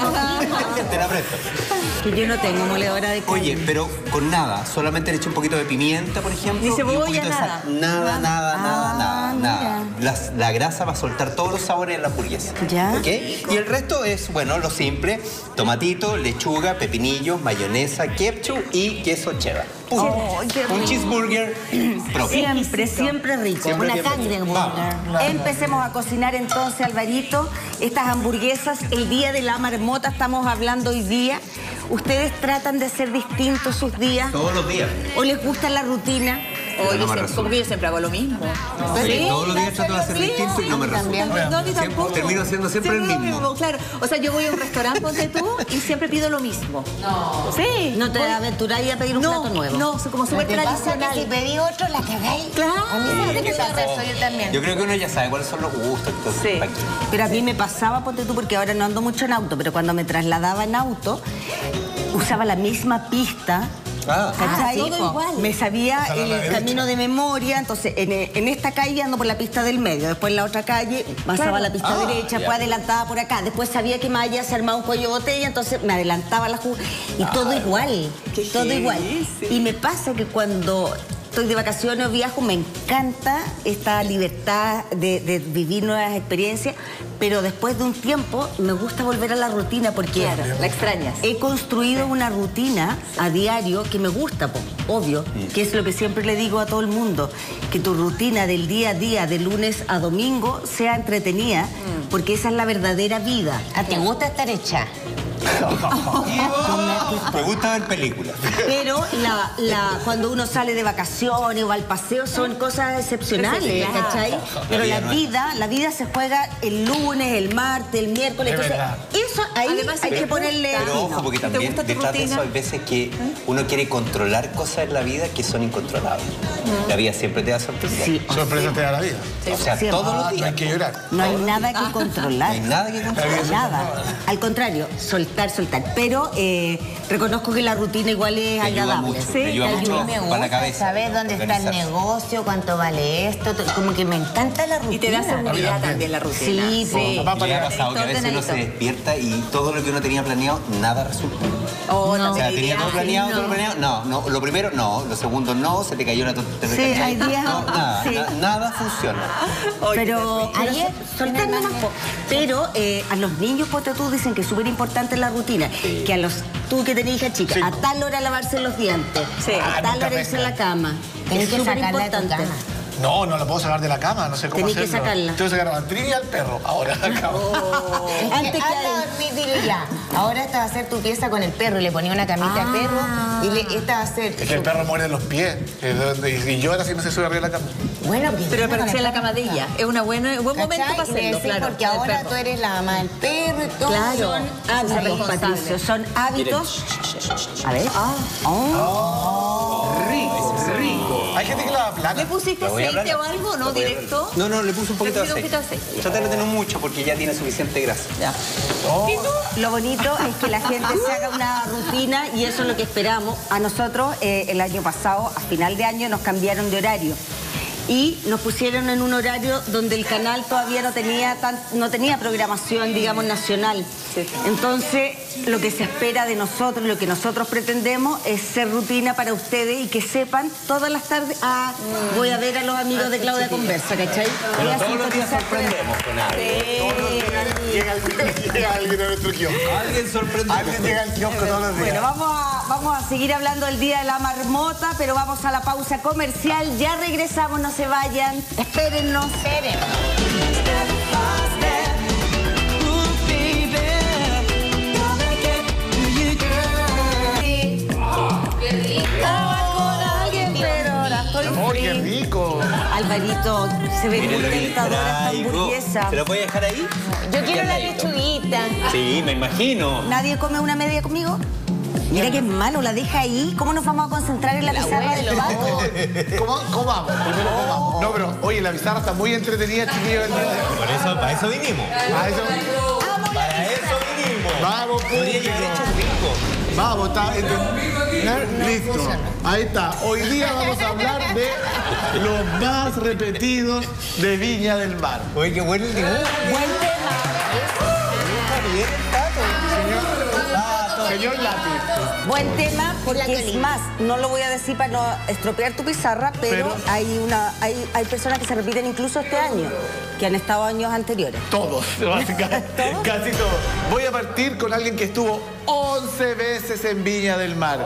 Te la presto. Que yo no tengo moledora de carne. Oye, pero con nada, solamente le echo un poquito de pimienta, por ejemplo. Ni y un cebolla, poquito de nada. sal. Nada, nada, nada, Ah, nada, nada. mira. Las- la grasa va a soltar todos los sabores en la hamburguesa. Ya. ¿Ok? Y el resto es, bueno, lo simple: tomatito, lechuga, pepinillos, mayonesa, ketchup y queso cheddar. ¡Pum! Oh, qué Un rico. cheeseburger propio. Siempre, siempre rico. Siempre Una bien carne rico. burger. Vamos. Empecemos a cocinar entonces, Alvarito, estas hamburguesas. El día de la marmota estamos hablando hoy día. ¿Ustedes tratan de ser distintos sus días? Todos los días. ¿O les gusta la rutina? Pero Oye, no me siempre- resulta. como que yo siempre hago lo mismo. Sí, todos los días trato de hacer Sí, distinto y no me sí, resulta. también. No, a mí Siempre- tampoco. termino haciendo siempre el lo mismo. Claro. O sea, yo voy a un restaurante, ponte tú, y siempre pido lo mismo. No. Sí. ¿No te Voy- aventuráis a pedir un no, plato nuevo? No, soy como súper ¿Te pasa que tradicional. si pedí otro la cagáis? Claro. A mí me Sí, pasa eso, yo también. Yo creo que uno ya sabe cuáles son los gustos. Entonces, Sí. ¿para qué? Pero a mí me pasaba, ponte tú, porque ahora no ando mucho en auto, pero cuando me trasladaba en auto, usaba la misma pista. Ah. ¿Cachai? Ah, todo igual. Me sabía Esa era la el derecha. camino de memoria, entonces en, en esta calle ando por la pista del medio, después en la otra calle pasaba Claro. la pista Ah, derecha, ya. después adelantaba por acá, después sabía que Maya se armaba un cuello de botella, entonces me adelantaba la jugada y todo igual, qué todo heavy, igual. sí. Y me pasa que cuando estoy de vacaciones o viajo, me encanta esta libertad de, de vivir nuevas experiencias, pero después de un tiempo me gusta volver a la rutina porque Claro, la extrañas. he construido una rutina a diario que me gusta, po, obvio, que es lo que siempre le digo a todo el mundo, que tu rutina del día a día, de lunes a domingo, sea entretenida, porque esa es la verdadera vida. ¿A ti te gusta estar hecha? Me gusta ver películas. Pero la, la, cuando uno sale de vacaciones o al paseo son cosas excepcionales, Claro. ¿cachai? Pero vida la no es. vida, la vida se juega el lunes, el martes, el miércoles. Es Entonces, verdad. eso ahí Además, si hay te que ponerle. Pero fino. ojo, porque ¿Te también gusta tu detrás de rutina? eso hay veces que uno quiere controlar cosas en la vida que son incontrolables. La vida siempre te da sorpresa. Sí. Sorpresa te da la vida. O sea, Siempre. todos los Ah, no días. hay que llorar. No hay nada que controlar. No hay nada que controlar. Nada. Al contrario, soltar, soltar. Pero eh, reconozco que la rutina igual es Te ayuda agradable. mucho, Sí, te ayuda te mucho A mí me para la gusta cabeza. saber dónde está el organizarse. negocio, cuánto vale esto, to- como que me encanta la rutina. Y te da seguridad también. también la rutina. Sí, po. Papá, Y me ha para- pasado que a veces uno se ordenadito. despierta y todo lo que uno tenía planeado, nada resulta. Oh, No. O sea, tenía todo idea. planeado, no. todo planeado. No, no, lo primero no, lo segundo no, se te cayó una torta. Sí, hay días- No, nada, sí. na- nada funciona. Oye, Pero, pero Ayer, soltar finalmente. nomás, po. Pero eh, a los niños, ponte tú, dicen que es súper importante la rutina. Que a los, tú que tenés hija chica, Sí. a tal hora lavarse los dientes, Sí. a Ah, tal nunca hora irse a pesca. la cama. Tenés Es que súper sacarla de tu importante. cama. No, no la puedo sacar de la cama, no sé cómo Tenés que hacerlo. sacarla. Tengo que sacar a la trilla y al perro. Ahora acabo. Es Antes que que anda a dormir, dile ya. Ahora esta va a ser tu pieza con el perro y le ponía una camita al perro y le, esta va a ser... Es que el perro muerde los pies. Es donde- Y yo ahora sí no se sube arriba de la cama. Bueno, porque Pero está para con que sea el la perro. cama de ella. Es una buena, un buen momento ¿Cachai? para Y le hacerlo, decís, claro. porque con el ahora perro. tú eres la mamá del perro y todo. Claro, Son hábitos, responsable. Patricio, son hábitos. A ver. Oh. Hay gente que lava plata. ¿Le pusiste Lo voy a aceite hablar. o algo, no? Lo voy a Directo. hablar. No, no, le puse un poquito de Le puse un aceite. poquito de aceite. Trata de no tener mucho porque ya tiene suficiente grasa. Ya. Lo bonito es que la gente se haga una rutina y eso es lo que esperamos. A nosotros, eh, el año pasado, a final de año, nos cambiaron de horario. y nos pusieron en un horario donde el canal todavía no tenía, tan, no tenía programación, digamos, nacional. Entonces, lo que se espera de nosotros, lo que nosotros pretendemos es ser rutina para ustedes y que sepan todas las tardes, ah, voy a ver a los amigos de Claudia Conversa, ¿cachai? Pero Voy a todos los días sintonizar- sorprendemos con algo. Llega, alguien- llega alguien a nuestro kiosco. Alguien sorprende. Alguien llega al kiosco todos los días. Bueno, vamos a, vamos a seguir hablando del Día de la Marmota, pero vamos a la pausa comercial. Ya regresamos, no se vayan. Espérennos. Esperen. Estaba con alguien, pero ahora estoy ¡Oh, qué free. rico! Alvarito, se ve muy tentadora esta hamburguesa. ¿Se lo puede dejar ahí? Yo quiero la Calladito. lechuguita. Sí, me imagino. ¿Nadie come una media conmigo? Mira que es malo, la deja ahí. ¿Cómo nos vamos a concentrar en la pizarra del vato? ¿Cómo, cómo vamos? Primero comamos. No, pero oye, la pizarra está muy entretenida, chiquillos. el día de hoy. Por eso, para eso vinimos. Ah, eso- Para eso vinimos. Vamos, Podría público. llegar hecho rico. Vamos, está. ent- Listo. Ahí está. Hoy día vamos a hablar de los más repetidos de Viña del Mar. Oye, qué bueno el dibujo. Buen tema. Está bien el tato. Señor Lápiz. Buen tema, porque La es colina. más, no lo voy a decir para no estropear tu pizarra, pero, Pero- hay una hay, hay personas que se repiten incluso este año, que han estado años anteriores. Todos, básicamente. Casi todos. Voy a partir con alguien que estuvo once veces en Viña del Mar.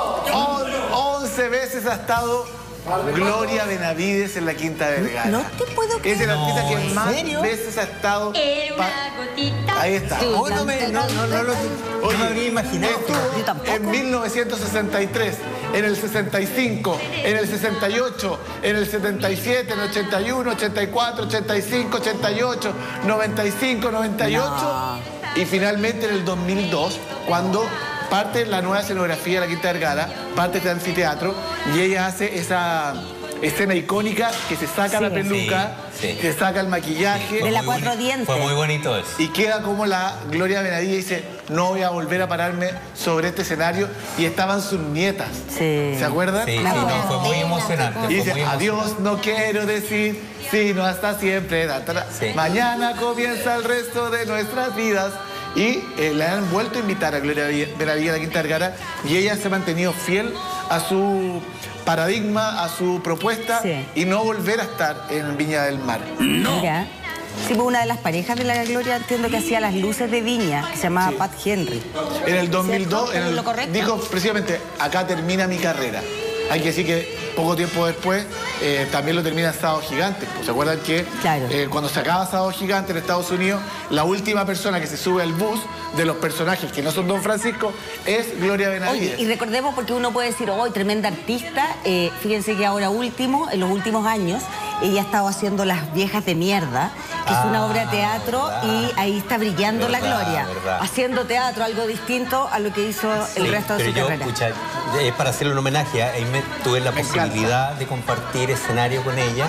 On- once veces ha estado Gloria Benavides en la Quinta Vergara. No te puedo Es el artista que ¿en más serio? veces ha estado. Era pa- una gotita. Ahí está. Oh, no me, no, no, no, lo- no me habría imaginado. Estuvo Yo tampoco. en mil novecientos sesenta y tres, en el sesenta y cinco, en el sesenta y ocho, en el setenta y siete, en el ochenta y uno, ochenta y cuatro, ochenta y cinco, ochenta y ocho, noventa y cinco, noventa y ocho y finalmente en el dos mil dos, cuando parte la nueva escenografía de la Quinta Vergara, parte este anfiteatro y ella hace esa escena icónica que se saca Sí. la peluca, Sí, sí. se saca el maquillaje. De la Muy cuatro boni- dientes. Fue muy bonito eso. Y queda como la Gloria Benavides dice, no voy a volver a pararme sobre este escenario. Y estaban sus nietas. Sí. ¿Se acuerdan? Sí, sí, Me acuerdo. no, fue muy emocionante. Y fue dice, muy adiós, no quiero decir, sino hasta siempre. ta, ta, ta. Sí. Mañana comienza el resto de nuestras vidas. Y eh, la han vuelto a invitar a Gloria Benavides a la Quinta Vergara. Y ella se ha mantenido fiel a su paradigma, a su propuesta. Sí. Y no volver a estar en Viña del Mar. Mira. Sí, fue una de las parejas de la Gloria, entiendo que hacía las luces de Viña, que se llamaba Sí. Pat Henry. En el dos mil dos, ¿Cierto? en el- ¿Lo correcto? dijo precisamente, acá termina mi carrera. Hay que decir que poco tiempo después eh, también lo termina Sábado Gigante. ¿Se acuerdan que Claro. eh, cuando se acaba Sábado Gigante en Estados Unidos, la última persona que se sube al bus de los personajes que no son Don Francisco es Gloria Benavides? Oye, y recordemos, porque uno puede decir, oh, tremenda artista, eh, fíjense que ahora último, en los últimos años, ella ha estado haciendo Las Viejas de Mierda, que es una Ah, obra de teatro, verdad. y ahí está brillando la Verdad, Gloria, verdad. haciendo teatro, algo distinto a lo que hizo el Sí, resto de pero su yo, carrera. escucha, es para hacerle un homenaje, ¿eh? Ahí me tuve la Me posibilidad de compartir escenario con ella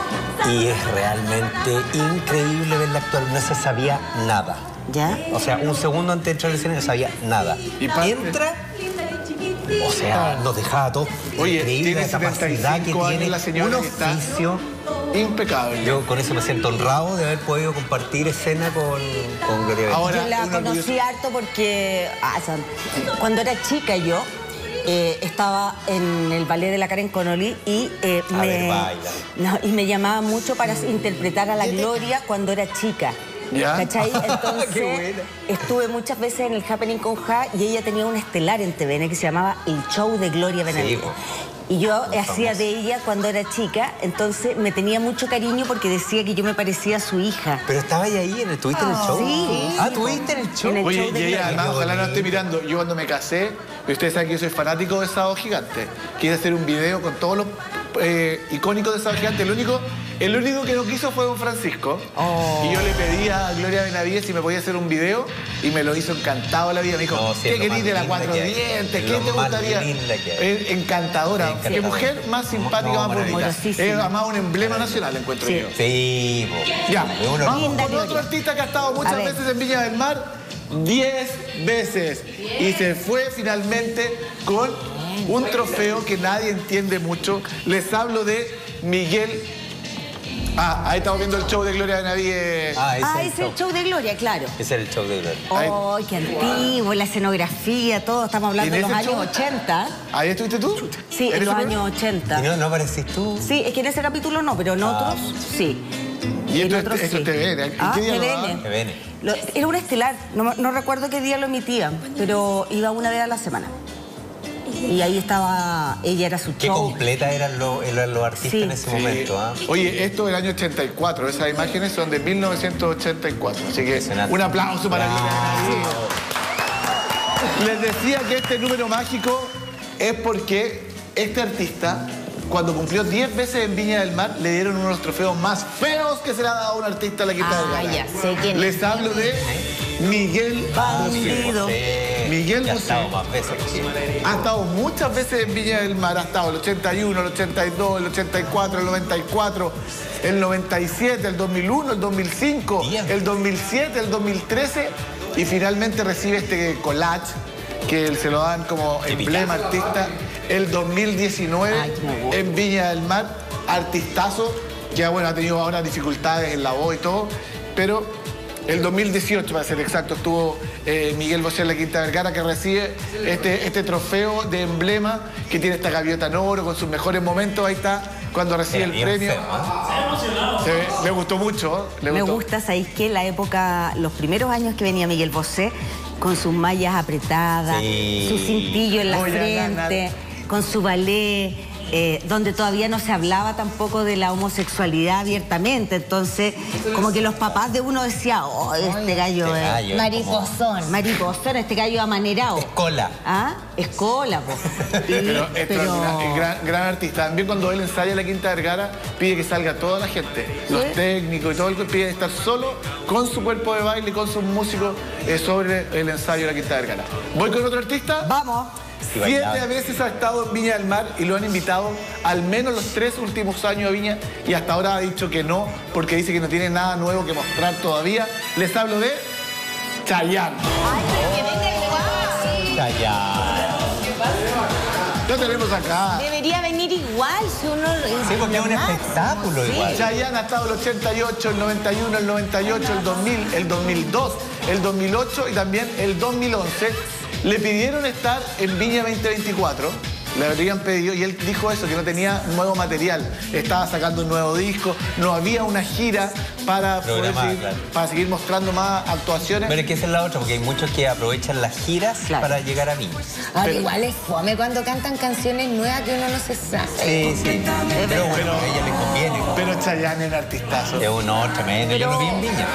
y es realmente increíble verla actuar. No se sabía nada. ¿Ya? O sea, un segundo antes de entrar al escenario no sabía nada. Y parte- Entra, o sea, nos dejaba a todos. Oye, increíble tiene la capacidad que setenta y cinco años tiene. la señora un que está- oficio. Impecable. Yo con eso me siento honrado de haber podido compartir escena con, con Gloria Benavides. Ahora, Yo la un conocí orgulloso- harto porque ah, son- cuando era chica yo eh, estaba en el ballet de la Karen Connolly y, eh, A me, ver, baila. no, y me llamaba mucho para interpretar a la Gloria cuando era chica. ¿Ya? ¿Cachai? Qué Entonces buena. estuve muchas veces en el Happening con Ja y ella tenía un estelar en T V N que se llamaba El Show de Gloria Benavides. po. Y yo Muy hacía famosa. de ella cuando era chica, entonces me tenía mucho cariño porque decía que yo me parecía a su hija. Pero estaba ahí, ahí en el, ¿estuviste en el show? sí. Ah, ¿estuviste en el show? En el Oye, show de y ella Gloria. además, Qué ojalá no esté bonito. mirando. Yo cuando me casé, y ustedes saben que yo soy fanático de Sábado Gigante. Quise hacer un video con todos los eh, icónicos de Sábado Gigante. El único, el único que no quiso fue Don Francisco. Oh. Y yo le pedí a Gloria Benavides si me podía hacer un video y me lo hizo encantado la vida. Me dijo, No, sí, ¿qué es lo querís más de la linda cuatro que hay. dientes? Es ¿Qué lo te más gustaría? linda que hay. Es encantadora. Encantadora. Qué mujer más simpática, No, más bonita. maravillosa. Es además un emblema nacional, encuentro Sí. yo. Sí, po. Ya, Es un vamos Linda con Gloria. otro artista que ha estado A muchas ver. veces en Viña del Mar, diez veces. Y se fue finalmente con un trofeo que nadie entiende mucho. Les hablo de Miguel... Ah, ahí estamos viendo el show de Gloria Benavides. Ah, ese Ah, es es el show de Gloria, claro. Ese es el show de Gloria. ¡Oh, qué antiguo! La escenografía, todo. Estamos hablando de ¿En los ese años show? ochenta. ¿Ahí estuviste tú? Sí, en ese los programa? años ochenta. ¿Y no, no aparecís tú? Sí, es que en ese capítulo no, pero en Ah. otros sí. Y En esto, otros es- esto sí. es T V N. ¿En Ah, qué día lo T V N. daban? T V N. Lo- era un estelar, no, no recuerdo qué día lo emitían, pero iba una vez a la semana. Y ahí estaba, ella era su Qué show. completa eran los, eran los artistas Sí. en ese Sí. momento, ¿ah? Oye, esto del año ochenta y cuatro, esas imágenes son de mil novecientos ochenta y cuatro. Así que Impresionante. un aplauso para Gloria Benavides. Les decía que este número mágico es porque este artista, cuando cumplió diez veces en Viña del Mar, le dieron uno de los trofeos más feos que se le ha dado a un artista en la Quinta Ah, del ya Vergara. sé quién es. Les hablo de Miguel Bandido. Bosé. Sí, Miguel ya ha Bosé. estado más veces que... Ha estado muchas veces en Viña del Mar, ha estado el ochenta y uno, el ochenta y dos, el ochenta y cuatro, el noventa y cuatro, el noventa y siete, el dos mil uno, el dos mil cinco, Bien. el dos mil siete, el dos mil trece y finalmente recibe este collage que se lo dan como emblema artista el dos mil diecinueve Ay, qué bueno. en Viña del Mar, artistazo, que bueno, ha tenido ahora dificultades en la voz y todo, pero el dos mil dieciocho, para ser exacto, estuvo eh, Miguel Bosé en la Quinta Vergara, que recibe este, este trofeo de emblema que tiene esta gaviota en oro con sus mejores momentos. Ahí está, cuando recibe Era el bien premio. feo, ¿ah? Se ve- le gustó mucho, ¿eh? Le Me gustó. gusta, ¿sabéis qué? La época, los primeros años que venía Miguel Bosé, con sus mallas apretadas, Sí. su cintillo en la Voy a frente, ganar. con su ballet, eh, donde todavía no se hablaba tampoco de la homosexualidad abiertamente. Entonces, como que los papás de uno decían, oh, este gallo Este es gallo es Mariposón. mariposón, este gallo amanerado. Escola. ¿Ah? Escola, po. Y- Pero pero- extraordinario, gran, gran artista. También cuando él ensaya la Quinta Vergara, pide que salga toda la gente. Los ¿Sí? técnicos y todo el que pide estar solo con su cuerpo de baile, con sus músicos eh, sobre el ensayo de la Quinta Vergara. Voy con otro artista. Vamos. Sí, Siete bailaba. veces ha estado en Viña del Mar y lo han invitado al menos los tres últimos años a Viña y hasta ahora ha dicho que no porque dice que no tiene nada nuevo que mostrar todavía. Les hablo de Chayanne. Chayanne. Lo tenemos acá. Debería venir igual si uno... Sí, porque es un normal. espectáculo igual. Chayanne ha estado el ochenta y ocho, el noventa y uno, el noventa y ocho, el dos mil, el dos mil dos, el dos mil ocho y también el dos mil once. Le pidieron estar en Viña veinte veinticuatro. Le habrían pedido y él dijo eso, que no tenía nuevo material. Estaba sacando un nuevo disco, no había una gira para, poder Programada, seguir, claro. para seguir mostrando más actuaciones. Pero es que esa es la otra, porque hay muchos que aprovechan las giras Claro. para llegar a Viña. Ahora, Pero- igual es fome cuando cantan canciones nuevas que uno no se sabe. Sí, sí. Pero bueno, a ella le conviene. Pero Chayanne es artistazo. Es un honor tremendo. Yo lo vi en Viña.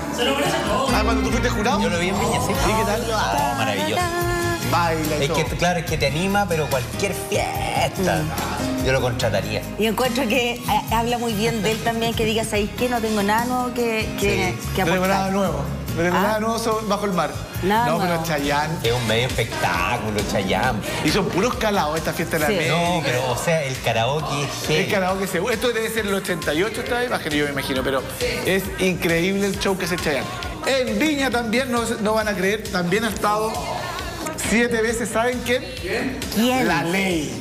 Ah, cuando tú fuiste jurado, Yo lo vi en Viña, sí. ¿Sí? ¿Qué tal? Oh, maravilloso. baila y Es todo. que, claro, es que te anima, pero cualquier fiesta. Yo lo contrataría. Y encuentro que eh, habla muy bien de él también, que diga, ¿sabéis qué? No tengo nada nuevo que, que, Sí. que No tengo aportar. nada nuevo. No tengo Ah. nada nuevo sobre- bajo el mar. Nada no, pero nuevo. Chayanne Es un medio espectáculo, Chayanne. hizo puros calados esta fiesta en la Sí. América. No, pero, o sea, el karaoke es El heavy. karaoke seguro. Esto debe ser el ochenta y ocho esta imagen, yo me imagino, pero es increíble el show que se Chayanne. En Viña también, no, no van a creer, también ha estado siete veces, ¿saben quién? ¿Quién? La Ley.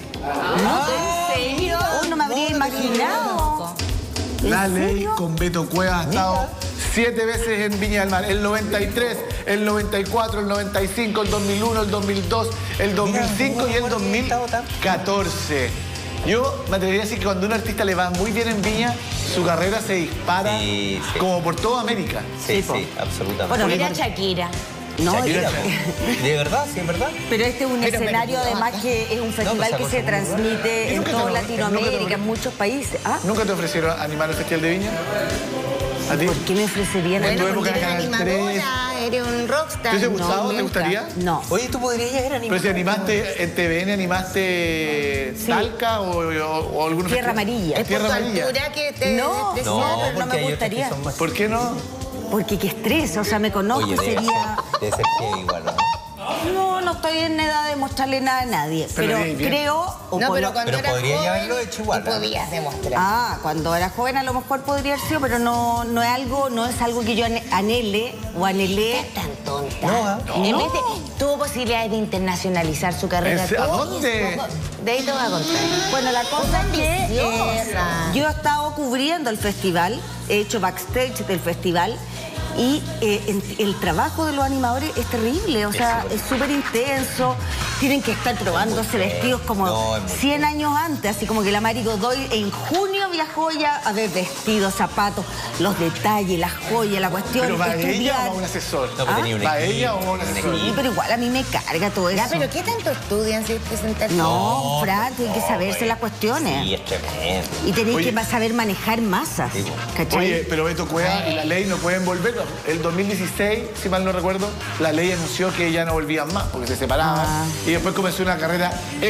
¿En serio? Oh, no me habría imaginado. ¿En La Ley serio? con Beto Cuevas ha estado siete veces en Viña del Mar. El noventa y tres, el noventa y cuatro, el noventa y cinco, el dos mil uno, el dos mil dos, el dos mil cinco y el dos mil catorce. Yo me atrevería a decir que cuando a un artista le va muy bien en Viña, su carrera se dispara Sí, sí. como por toda América. Sí, po. sí, absolutamente. Bueno, Mira Shakira. No, Shakira, y- po. De verdad, sí, es verdad. pero este es un Pero escenario me- además que es un festival pues, que sacó se su- transmite en Nunca te toda lo- nunca te Latinoamérica, lo- en muchos países. ¿Ah? ¿Nunca te ofrecieron animar el Festival de Viña? ¿A ti? ¿Por qué me ofrecerían En tu Bueno, época porque eres de Canal animadora, eres un rockstar. ¿Te hubiese No, gustado? ¿Te nunca. gustaría? No. Oye, tú podrías ir a Pero animar. si animaste en T V N, animaste Sí. Talca o, o, o algún Tierra festival? Amarilla. Es por Tierra tu Amarilla. altura que te No, despreciaron. No, pero no porque me hay otras que gustaría. son más... ¿Por qué no? Porque qué estrés, o sea, me conozco, Oye, debe sería... ser, debe ser heavy igual, ¿no? No, no estoy en edad de mostrarle nada a nadie, Pero pero, bien, bien. creo... o No, por pero lo- cuando Pero eras podría joven, haberlo hecho igual, tú ¿eh? podías demostrar. Ah, cuando era joven a lo mejor podría haber sido, pero no, no es algo, no es algo que yo ane- anhele o anhelé. Tanto tonta. No, ¿ah? En vez de, tuvo posibilidades de internacionalizar su carrera. ¿En- a Todo dónde? es poco- De ahí te voy a contar. Bueno, la cosa es que eh, ambiciosa. yo he estado cubriendo el festival, he hecho backstage del festival y eh, en- el trabajo de los animadores es terrible, o sea, es súper intenso, tienen que estar probándose vestidos como No, es muy cien años antes, así como que la Mari Godoy en junio viajó ya a ver vestidos, zapatos, los detalles, las joyas, la cuestión, ¿Pero va ella estudiar. o va un asesor? No, pues tenía un ¿Va equipo, ella o va un asesor? Sí, pero igual a mí me carga todo eso. Ya, pero ¿qué tanto estudian si presentar? No, Fran, tienen que no, saberse güey. las cuestiones. Sí, es tremendo. Y tenéis Oye. que saber manejar masas, Sí, ¿cachai? Oye, pero Beto Cueva y la ley no pueden volver. El dos mil dieciséis, si mal no recuerdo, la ley anunció que ya no volvían más porque se separaban. Ah. Y después comenzó una carrera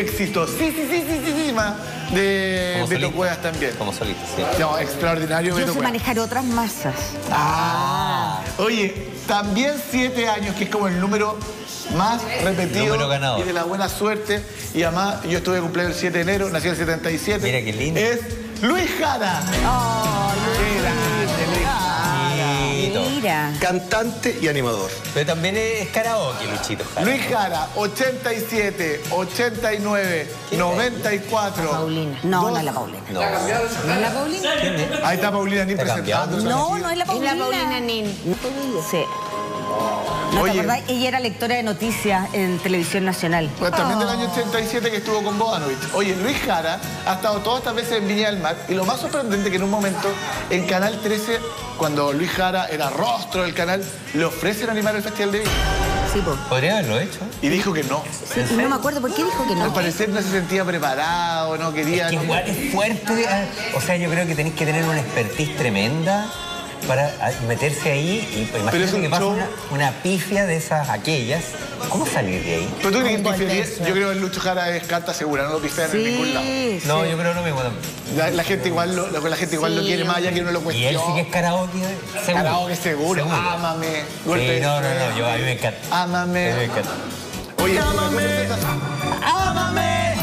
exitosísima de Como Beto solista. Cuevas también. Como solito, sí. No, extraordinario Yo Beto sé Cuevas. manejar otras masas. Ah. Oye, también siete años, que es como el número más repetido Número ganador. y de la buena suerte. Y además, yo estuve de cumpleaños el siete de enero, nací el setenta y siete. Mira qué lindo. Es Luis Jara. Qué grande, Luis Jara. Bonito. Mira. Cantante y animador. Pero también es karaoke, Luchito Jara. Luis Jara, ochenta y siete, ochenta y nueve, noventa y cuatro. Paulina. No, Dos- no es la Paulina. No. ¿No es la Paulina? Ahí está Paulina ni Está presentando. No, no es la Es Paulina. la Paulina Nin. Sí. ¿No Oye. te acordás? Ella era lectora de noticias en Televisión Nacional. Pues también del año ochenta y siete que estuvo con Bodanovich. Oye, Luis Jara ha estado todas estas veces en Viña del Mar y lo más sorprendente que en un momento en Canal trece, cuando Luis Jara era rostro del canal, le ofrecen animar el Festival de Viña. Sí, po. Podría haberlo hecho. Y dijo que no. Sí, y no me acuerdo por qué dijo que Al no. parecer no se sentía preparado, no quería... Que igual es fuerte. ah, O sea, yo creo que tenéis que tener una expertise tremenda para ah, meterse ahí y pues, Pero es imagínate un que pasa show- una, una pifia de esas aquellas. ¿Cómo salir de ahí? ¿Pero tú crees que Un gol de pifiaría? eso. Yo creo que el Lucho Jara es carta segura, no lo pifian en ningún lado. Sí, sí. No, yo creo lo mismo también. La, la gente igual lo, la gente igual lo Sí. quiere más allá que uno lo Y cuestiona. él sí que es karaoke, seguro. Karaoke seguro. Seguro. Ámame. Golpe Sí, no, no, de- no, yo, a mí me encanta. Ámame. A mí me encanta. Oye, ámame. Ámame,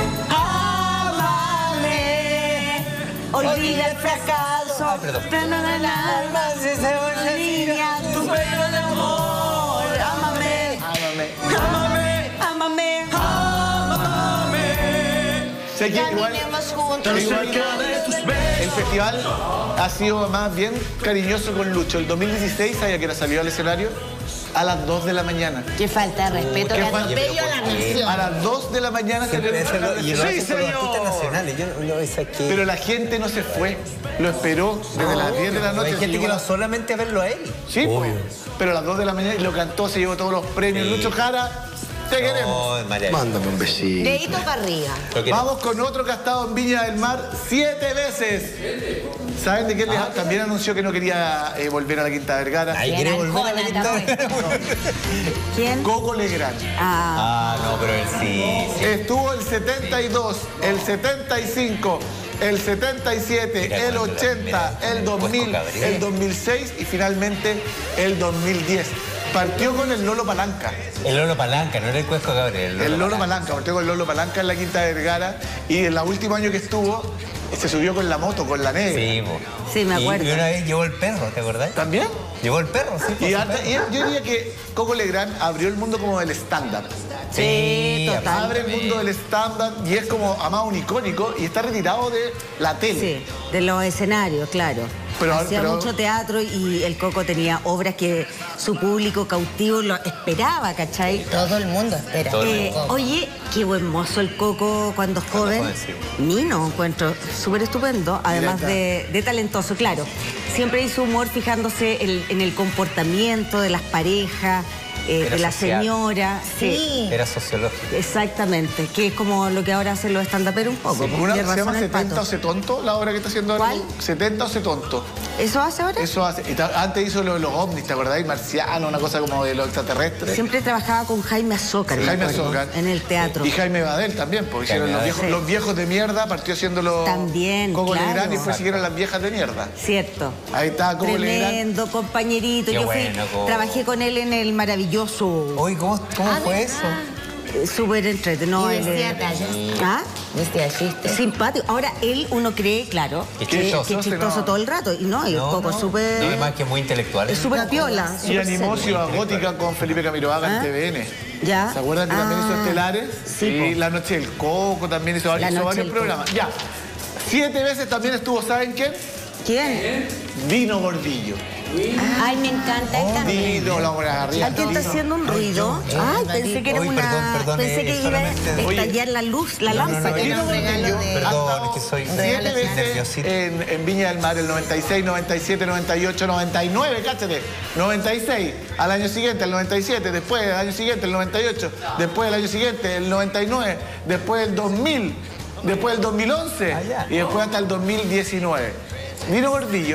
ámame, olvida el fracaso. Ah, perdón. Na, na, na, na. Niña, tu pelo de amor. Ámame, Ámame. ámame, ámame. Sé que igual, Caminemos juntos. igual que el festival ha sido más bien cariñoso con Lucho. El dos mil dieciséis, ¿sabía que era salido al escenario? A las dos de la mañana. Qué falta de respeto, Qué le falta- atropello a la A nación. las dos de la mañana Siempre salió debe serlo, y lo Sí, hacen con los señor. artistas nacionales. Yo no, no sé qué. Pero la gente no se fue. Lo esperó desde las diez de la noche. Hay gente llegó que a- va solamente a verlo a él. Sí, Obvio. pues. Pero a las dos de la mañana y lo cantó, se llevó todos los premios. Sí. Lucho Jara, te queremos. No, es maravilloso. Mándame un besito. Dedito para arriba. Lo que- Vamos con otro que ha estado en Viña del Mar siete veces. ¿Saben de qué? Le- también anunció que no quería eh, volver a la Quinta Vergara. Ahí Bien quiere volver a la Arjona, quinta. ¿Quién? Coco Legrand. Ah, Ah, no, pero él sí. sí. Estuvo el setenta y dos, el setenta y cinco, el setenta y siete, Mira el cuando la ochenta, primera- el dos mil, Puesco Cabrera. el dos mil seis y finalmente el dos mil diez. Partió con el Lolo Palanca. El Lolo Palanca, no era el Cuesco Gabriel. El Lolo Palanca, partió con el Lolo Palanca en la Quinta Vergara y en el último año que estuvo se subió con la moto, con la negra. Sí, po. Sí, me Y- acuerdo. Y, una vez llevó el perro, ¿te acordás? ¿También? Llevó el perro, sí. po, Y, su harta- perro. y él- yo diría que Coco Legrand abrió el mundo como del stand-up. sí, total. Abre el mundo del stand-up y es como además un icónico y está retirado de la tele. Sí, de los escenarios, claro. Pero- Hacía pero- mucho teatro y el Coco tenía obras que su público cautivo lo esperaba, ¿cachai? Todo el mundo espera. Todo el Eh, oye, qué buen mozo el Coco cuando joven. joven, sí. Nino, encuentro súper estupendo, además Mira, de, de talentoso, claro. Siempre hizo humor fijándose el- en el comportamiento de las parejas, eh, Era de la social. señora. Sí. Era sociológico. Exactamente, que es como lo que ahora hacen los stand-uperos un poco. Sí, porque una tiene se llama razón el setenta Pato. o Se Tonto, la obra que está haciendo ahora. ¿Cuál? setenta o Se Tonto. ¿Eso hace ahora? Eso hace. y ta- antes hizo lo de los ovnis, ¿te acordáis? Marciano, una cosa como de los extraterrestres. Siempre trabajaba con Jaime Azócar, me Jaime acuerdo, Azócar. en el teatro. Y Jaime Badel también, porque hicieron Jaime los Badel. viejos, Sí. los viejos de mierda, partió haciendo los. También, Coco claro. Legrand y después siguieron las viejas de mierda. Cierto. Ahí está Coco Legrand. Tremendo compañerito. Qué Yo fui, bueno, Coco. trabajé con él en el maravilloso. Oye, ¿cómo, cómo Ah, fue ¿verdad? eso? Súper entretenido. Y decía tallas. ¿Ah? Decía chistes. Simpático. Ahora, él, uno cree, claro, Qué que chistoso. que es chistoso No. todo el rato. Y no, y No, un poco no. súper... No, además que es muy intelectual. Es súper piola. Y súper animó serio. Ciudad Gótica con Felipe Camiroaga ¿Ah? en T V N. Ya. ¿Se acuerdan que también Ah, hizo Estelares? sí, Y po. La Noche del Coco también hizo, La hizo Noche varios del programas. Ya. Siete veces también estuvo, ¿saben quién? ¿Quién? Dino Gordillo. Ay, me encanta él también. Dino, la hora arriba. Alguien está haciendo un ruido. Ay, pensé que era Uy, una... perdón, perdón, pensé eh, que iba solamente- a Oye. estallar la luz, la No, no, no, lámpara. yo- Dino un regalo Gordillo de- ha Perdón, estado es que soy siete veces nerviosito. en, en Viña del Mar, el noventa y seis, noventa y siete, noventa y ocho, noventa y nueve, cáchate. noventa y seis, al año siguiente el noventa y siete, después el año siguiente el noventa y ocho, después el año siguiente el noventa y nueve, después el dos mil, después el dos mil once Ah, ya. y después hasta el dos mil diecinueve. Dino Gordillo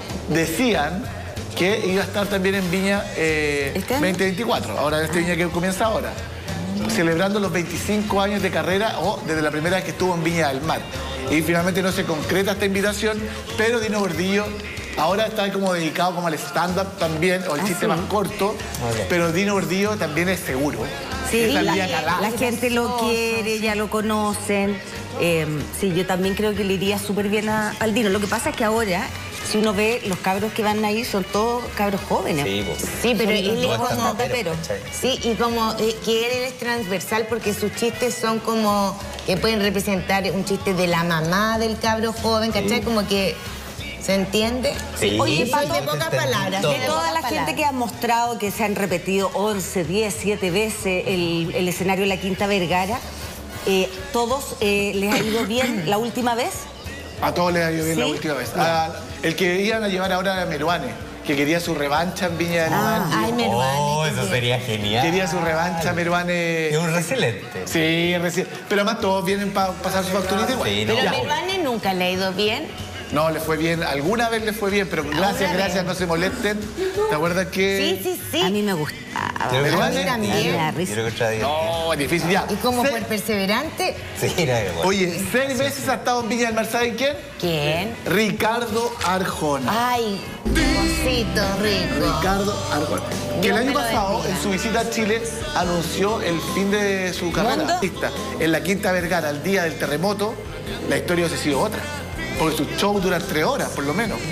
decían que iba a estar también en Viña eh, ¿Este año? veinte veinticuatro, ahora este Viña que comienza ahora, celebrando los veinticinco años de carrera o desde la primera vez que estuvo en Viña del Mar. Y finalmente no se concreta esta invitación, pero Dino Gordillo ahora está como dedicado como al stand-up también, o el Ah, chiste sí. más corto, Ok. pero Dino Gordillo también es seguro. Sí, Es la, Talía Calá. la gente lo quiere, ya lo conocen. Eh, sí, yo también creo que le iría súper bien a, al Dino. Lo que pasa es que ahora, si uno ve los cabros que van ahí, son todos cabros jóvenes. Sí, pues. Sí, pero Son él es todos como... stand-uperos. ¿cachai? Sí, y como eh, que él es transversal porque sus chistes son como que pueden representar un chiste de la mamá del cabro joven, ¿cachai? Como que, ¿se entiende? Sí. Oye, Sí, soy sí, de te pocas entendí palabras. todo. de De toda pocas la gente palabras. que ha mostrado que se han repetido once, diez, siete veces el, el escenario de la Quinta Vergara, eh, ¿todos eh, les ha ido bien la última vez? A todos les ha ido bien la ¿Sí? última vez. A- el que iban a llevar ahora era Meruane, que quería su revancha en Viña del Mar. Ay, Meruane. Oh, qué eso bien. sería genial. Quería su revancha, Meruane. Es un resiliente. Sí, recién. Pero además todos vienen para pasar su facturita igual. Sí, no. Pero Ya. a Meruane nunca le ha ido bien. No, le fue bien. Alguna vez le fue bien, pero gracias, vez. gracias, no se molesten. ¿Te acuerdas que...? Sí, sí, sí. A mí me gusta. Creo que A mí otra día. también. Me da risa. Creo que otra día. No, es difícil, ya. Y como Se- fue perseverante, Sí, era igual. Oye, seis veces ha estado en Viña del Mar, ¿saben quién? ¿quién? Ricardo Arjona. Ay, cosito rico. Ricardo Arjona. Que Dios el año me lo pasado, bendiga. en su visita a Chile, anunció el fin de su carrera ¿Mundo? artista. En la Quinta Vergara, el día del terremoto, la historia hubiese sido otra. Porque su show dura tres horas, por lo menos.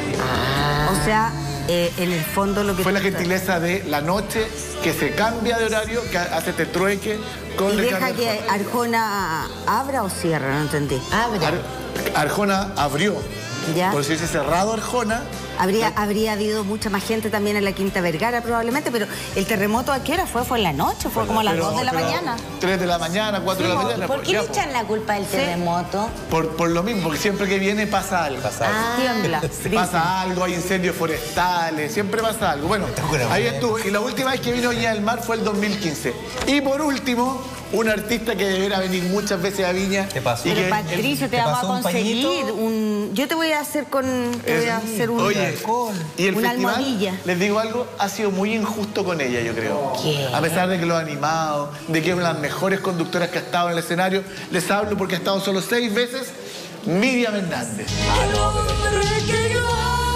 O sea, eh, en el fondo lo que... Fue la tú estás- gentileza de la noche que se cambia de horario, que hace este trueque con Y Ricardo deja que Arjona. Arjona abra o cierra, no entendí. Abre. Ar- Arjona abrió. Ya. Por si hubiese cerrado Arjona, Habría, habría habido mucha más gente también en la Quinta Vergara probablemente, pero el terremoto ¿a qué hora fue? ¿Fue en la noche? ¿Fue como a las pero- dos de la pero mañana? tres de la mañana, cuatro de la mañana. ¿Por pues, qué ya, le pues. echan la culpa del terremoto? Por, por lo mismo, porque siempre que viene pasa algo. Pasado. Tiembla. dicen. Pasa algo, hay incendios forestales, siempre pasa algo. Bueno, una ahí buena. estuvo. Y la última vez que vino a Viña del Mar fue el dos mil quince. Y por último, un artista que deberá venir muchas veces a Viña. ¿Qué pasó? y Pero que- Patricio, te ¿te vamos a pasó un conseguir pañito? un... Yo te voy a hacer con... Te voy a Es- hacer un... Oye, alcohol. y el Una festival, almohadilla. les digo algo, ha sido muy injusto con ella, yo creo. ¿Qué? A pesar de que lo ha animado, de que es una de las mejores conductoras que ha estado en el escenario, les hablo porque ha estado solo seis veces, Miriam Hernández. El hombre que yo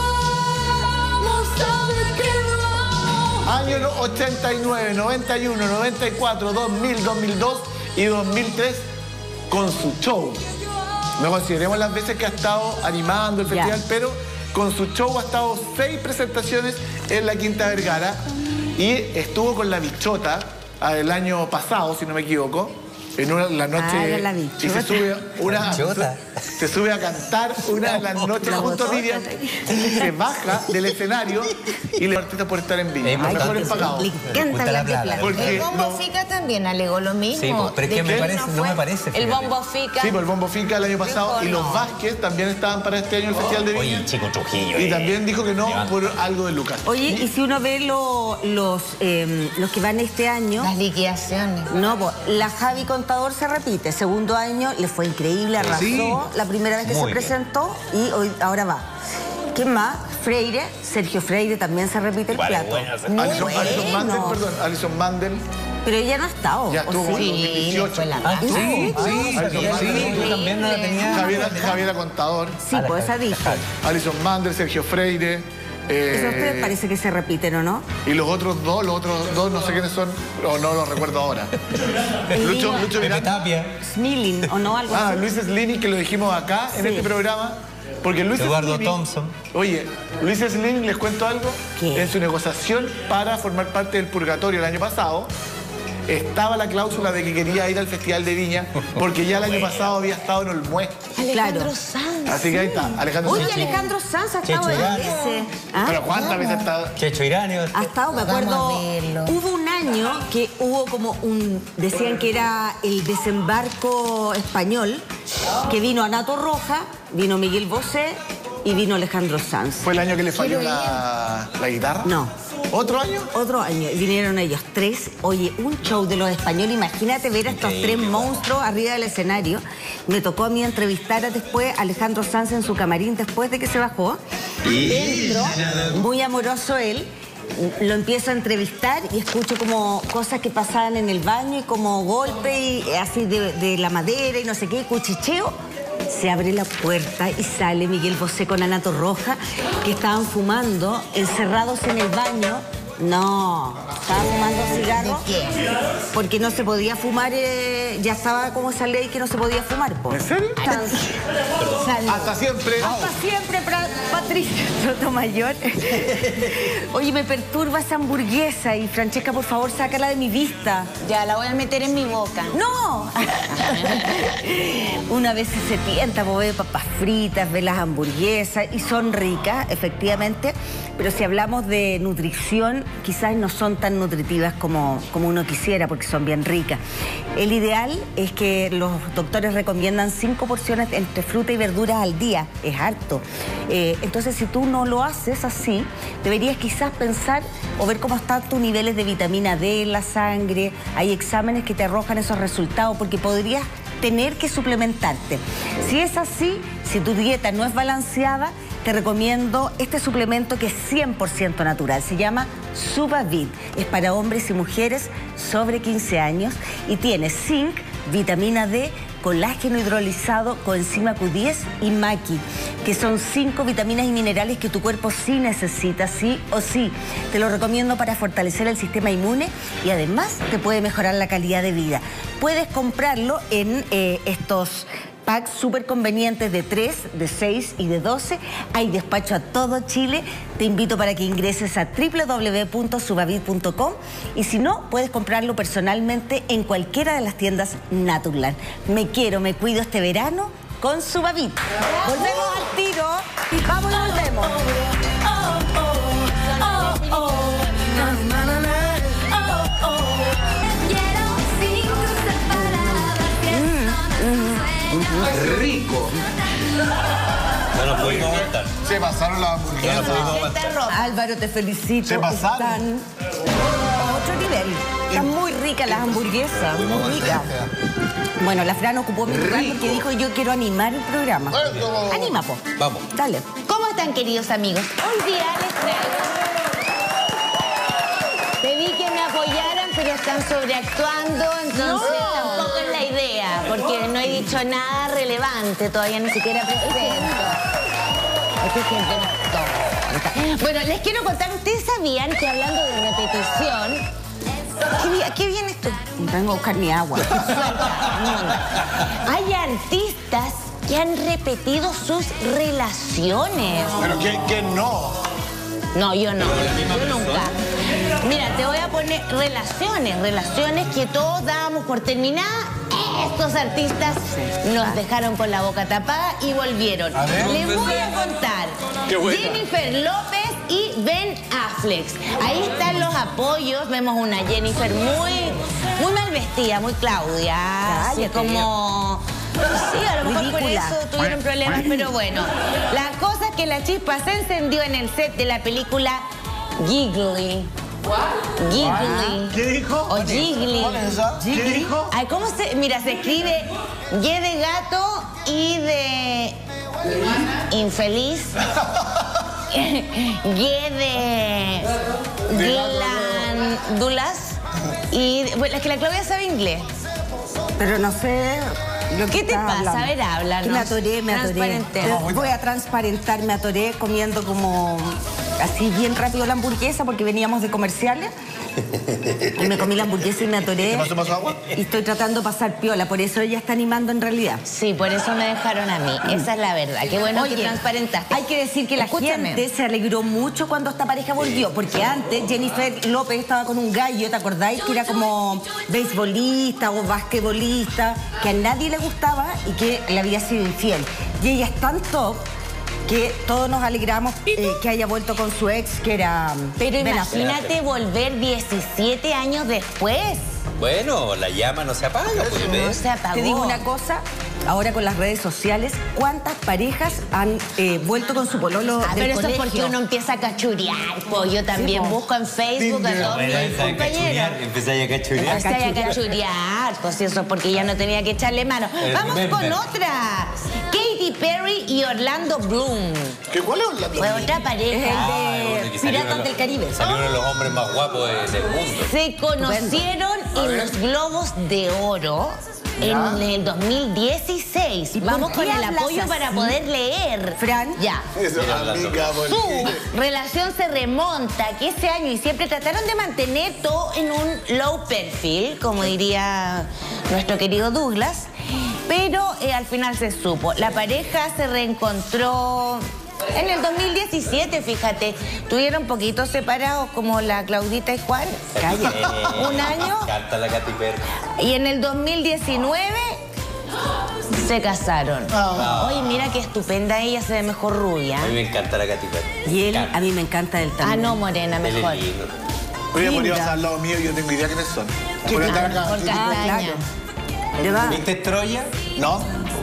amo sabe que no. Año no- ochenta y nueve, noventa y uno, noventa y cuatro, dos mil, dos mil dos y dos mil tres con su show. No consideremos las veces que ha estado animando el Ya. festival, pero con su show ha estado seis presentaciones en la Quinta Vergara y estuvo con La Bichota ah, el año pasado, si no me equivoco, en una, la noche Ah, era La y se Bichota. sube una Bichota. se sube a cantar una de las noches La junto a botota. Miriam, se baja del escenario y le artista por estar en Viña. Es Los importante, mejores sí. pagados. Le Disputa encanta la la plata. plata. Porque El Bombo no- Fica también alegó lo mismo. Sí, pues, pero es ¿De que me qué parece- no fue? me parece, El fíjate. Bombo Fica. Sí, pues el Bombo Fica el año pasado Dijo y los no. Vázquez también estaban para este año en el Festival de Viña. Oye, Chico Trujillo. Y eh. también dijo que no Levanta. por algo de Lucas. Oye, y si uno ve lo- los, eh, los que van este año... Las liquidaciones. No, pues, la Javi Contador se repite. Segundo año le fue increíble, arrasó. Sí. La primera vez que Muy se bien. presentó y hoy, ahora va. ¿Quién más? Freire, Sergio Freire también se repite el Igual es plato. buena esa. Muy Alison, Alison bueno. Mandel, perdón, Alison Mandel Pero ella no ha estado. ya ¿o estuvo en sí? dos mil dieciocho. fue la Ah, sí, sí, sí, sabía, sí. sí, yo también no la tenía. Javiera, Javiera Contador, Sí, pues esa dije. Alison Mandel, Sergio Freire, Eh, Esos tres parece que se repiten, ¿o no? Y los otros dos, los otros dos, no sé quiénes son, o no los recuerdo ahora. Lucho, Lucho Pepe Miranda. Tapia. Smilin, ¿o no? Algo Ah, así. Luis Slini, que lo dijimos acá en Sí. este programa. Porque Luis Eduardo Slini- Thompson. Oye, Luis Slini, les cuento algo. ¿Qué? En su negociación para formar parte del Purgatorio el año pasado, estaba la cláusula de que quería ir al Festival de Viña porque ya el año pasado había estado en Olmué. Alejandro Claro. Sanz. Así que ahí está, Alejandro Oye, Sanz. Alejandro Sanz ha estado Checho en Irán. ese. ¿Ah? Pero ¿cuántas veces ha estado? Checho Iranio. Ha estado, me Vamos acuerdo, a verlo. hubo un año que hubo como un, decían que era el desembarco español, que vino Anato Roja, vino Miguel Bosé y vino Alejandro Sanz. ¿Fue el año que le falló la, la guitarra? No. ¿Otro año? Otro año, y vinieron ellos tres. Oye, un show de los españoles. Imagínate ver a estos tres monstruos arriba del escenario. Me tocó a mí entrevistar a después a Alejandro Sanz en su camarín después de que se bajó. Entro, muy amoroso él. Lo empiezo a entrevistar y escucho como cosas que pasaban en el baño y como golpe y así de, de la madera y no sé qué, cuchicheo. Se abre la puerta y sale Miguel Bosé con Anato Roja, que estaban fumando, encerrados en el baño. No, estaban fumando cigarros. ¿De qué? Porque no se podía fumar, eh, ya estaba como esa ley que no se podía fumar. Po. ¿En serio? Tan- Salud. Hasta siempre. Hasta siempre, pra- Patricia Sotomayor. Oye, me perturba esa hamburguesa y Francesca, por favor, sácala de mi vista. Ya, la voy a meter en mi boca. ¡No! Una vez se tienta, pues, ve papas fritas, ve las hamburguesas y son ricas, efectivamente, pero si hablamos de nutrición, quizás no son tan nutritivas como, como uno quisiera, porque son bien ricas. El ideal es que los doctores recomiendan cinco porciones entre fruta y verduras al día, es harto. Eh, entonces, si tú no lo haces así, deberías quizás pensar o ver cómo están tus niveles de vitamina D en la sangre. Hay exámenes que te arrojan esos resultados, porque podrías tener que suplementarte. Si es así, si tu dieta no es balanceada, te recomiendo este suplemento que es cien por ciento natural. Se llama Subavit. Es para hombres y mujeres sobre quince años y tiene zinc, vitamina D, colágeno hidrolizado, coenzima Q diez y maqui, que son cinco vitaminas y minerales que tu cuerpo sí necesita, sí o sí. Te lo recomiendo para fortalecer el sistema inmune y además te puede mejorar la calidad de vida. Puedes comprarlo en eh, estos packs súper convenientes de tres, de seis y de doce. Hay despacho a todo Chile. Te invito para que ingreses a doble u doble u doble u punto subavit punto com y si no, puedes comprarlo personalmente en cualquiera de las tiendas Naturland. Me quiero, me cuido este verano con Subavit. Volvemos al tiro y vamos y volvemos. Rico. No nos pudimos aguantar. Se pasaron las No hamburguesas. nos pudimos aguantar. Álvaro, te felicito. Se pasaron. Están a otro nivel. Están muy ricas las hamburguesas, muy ricas. Bueno, la Fran ocupó mi lugar porque dijo yo quiero animar el programa. Eso. Anima, po. Vamos. Dale. ¿Cómo están, queridos amigos? Hoy día les traigo... Pedí que me apoyaran, pero están sobreactuando, entonces tampoco es la idea, porque no he dicho nada relevante, todavía ni siquiera presento. Es que siempre no- Bueno, les quiero contar, ¿ustedes sabían que hablando de repetición... ¿Qué, vi- qué vienes tú? Vengo a buscar mi agua. Hay artistas que han repetido sus relaciones. Pero ¿quién, quién no? No, yo no, yo nunca. Mira, te voy a poner relaciones, relaciones que todos dábamos por terminadas. Estos artistas nos dejaron con la boca tapada y volvieron. A ver. Les voy a contar. Qué buena. Jennifer López y Ben Affleck. Ahí están los apoyos. Vemos una Jennifer muy, muy mal vestida, muy Claudia. Así Cállate. como... Sí, a lo mejor por Ridícula. eso tuvieron problemas, pero bueno. La cosa es que la chispa se encendió en el set de la película Giggly. Giggly. ¿Qué dijo? O Jiggly. ¿Cuál es esa? ¿Qué dijo? Ay, ¿cómo se...? Mira, se escribe Y de gato y de... infeliz. Y de... glándulas. Y... Bueno, es que la Claudia sabe inglés. Pero no sé lo que ¿Qué te estás pasa? hablando. A ver, háblanos. Que me atoré, me atoré. Transparentemos. Te- Voy a transparentar, me atoré comiendo como así bien rápido la hamburguesa porque veníamos de comerciales. Y me comí la hamburguesa y me atoré. ¿Te pasó más agua? Y estoy tratando de pasar piola, por eso ella está animando en realidad. Sí, por eso me dejaron a mí. Esa es la verdad. Qué bueno Oye, que transparentaste. hay que decir que la Escúchame. gente se alegró mucho cuando esta pareja volvió, porque antes Jennifer López estaba con un gallo, ¿te acordáis? Que era como beisbolista o basquetbolista, que a nadie le gustaba y que le había sido infiel. Y ella es tan top que todos nos alegramos eh, que haya vuelto con su ex, que era Pero Ben Affleck. imagínate volver diecisiete años después. Bueno, la llama no se apaga, pues, No ¿ves? se apagó. Te digo una cosa, ahora con las redes sociales, ¿cuántas parejas han eh, vuelto con su pololo Ah, del pero eso es colegio? porque uno empieza a cachurear, pues yo también Sí, po. busco en Facebook a todos mis compañeros. Empezáis a cachurear. Empecé a cachurear, pues eso es porque ya no tenía que echarle mano. El Vamos meme. con otra. Katy Perry y Orlando Bloom. ¿Qué, ¿Cuál es Orlando? Fue otra Es pareja. el Ah, de bueno, que salió uno Piratas de del los- Caribe. Salió uno de los hombres más guapos de- del mundo. Se conocieron en los Globos de Oro en el dos mil dieciséis. ¿Y por Vamos qué con el hablas apoyo para así? poder leer. Fran. Ya. Eso, amiga, ¿por Su qué? relación se remonta que ese año y siempre trataron de mantener todo en un low perfil, como diría nuestro querido Douglas, pero eh, al final se supo. La pareja se reencontró en el dos mil diecisiete, fíjate. Tuvieron poquitos separados como la Claudita y Juan. Cállate. Un año. Canta la Katy Perry. Y en el dos mil diecinueve se casaron. Oye, mira qué estupenda ella, se ve mejor rubia. A mí me encanta la Katy Perry. Y él, Canta. a mí me encanta él Ah, también. no, morena, Él es mejor. lindo. Oye, Linda. podría pasar al lado mío y yo tengo idea quiénes son. ¿Qué Por estar tal? acá. Por Sí, castaña. claro. ¿De va? ¿Viste Troya? ¿No?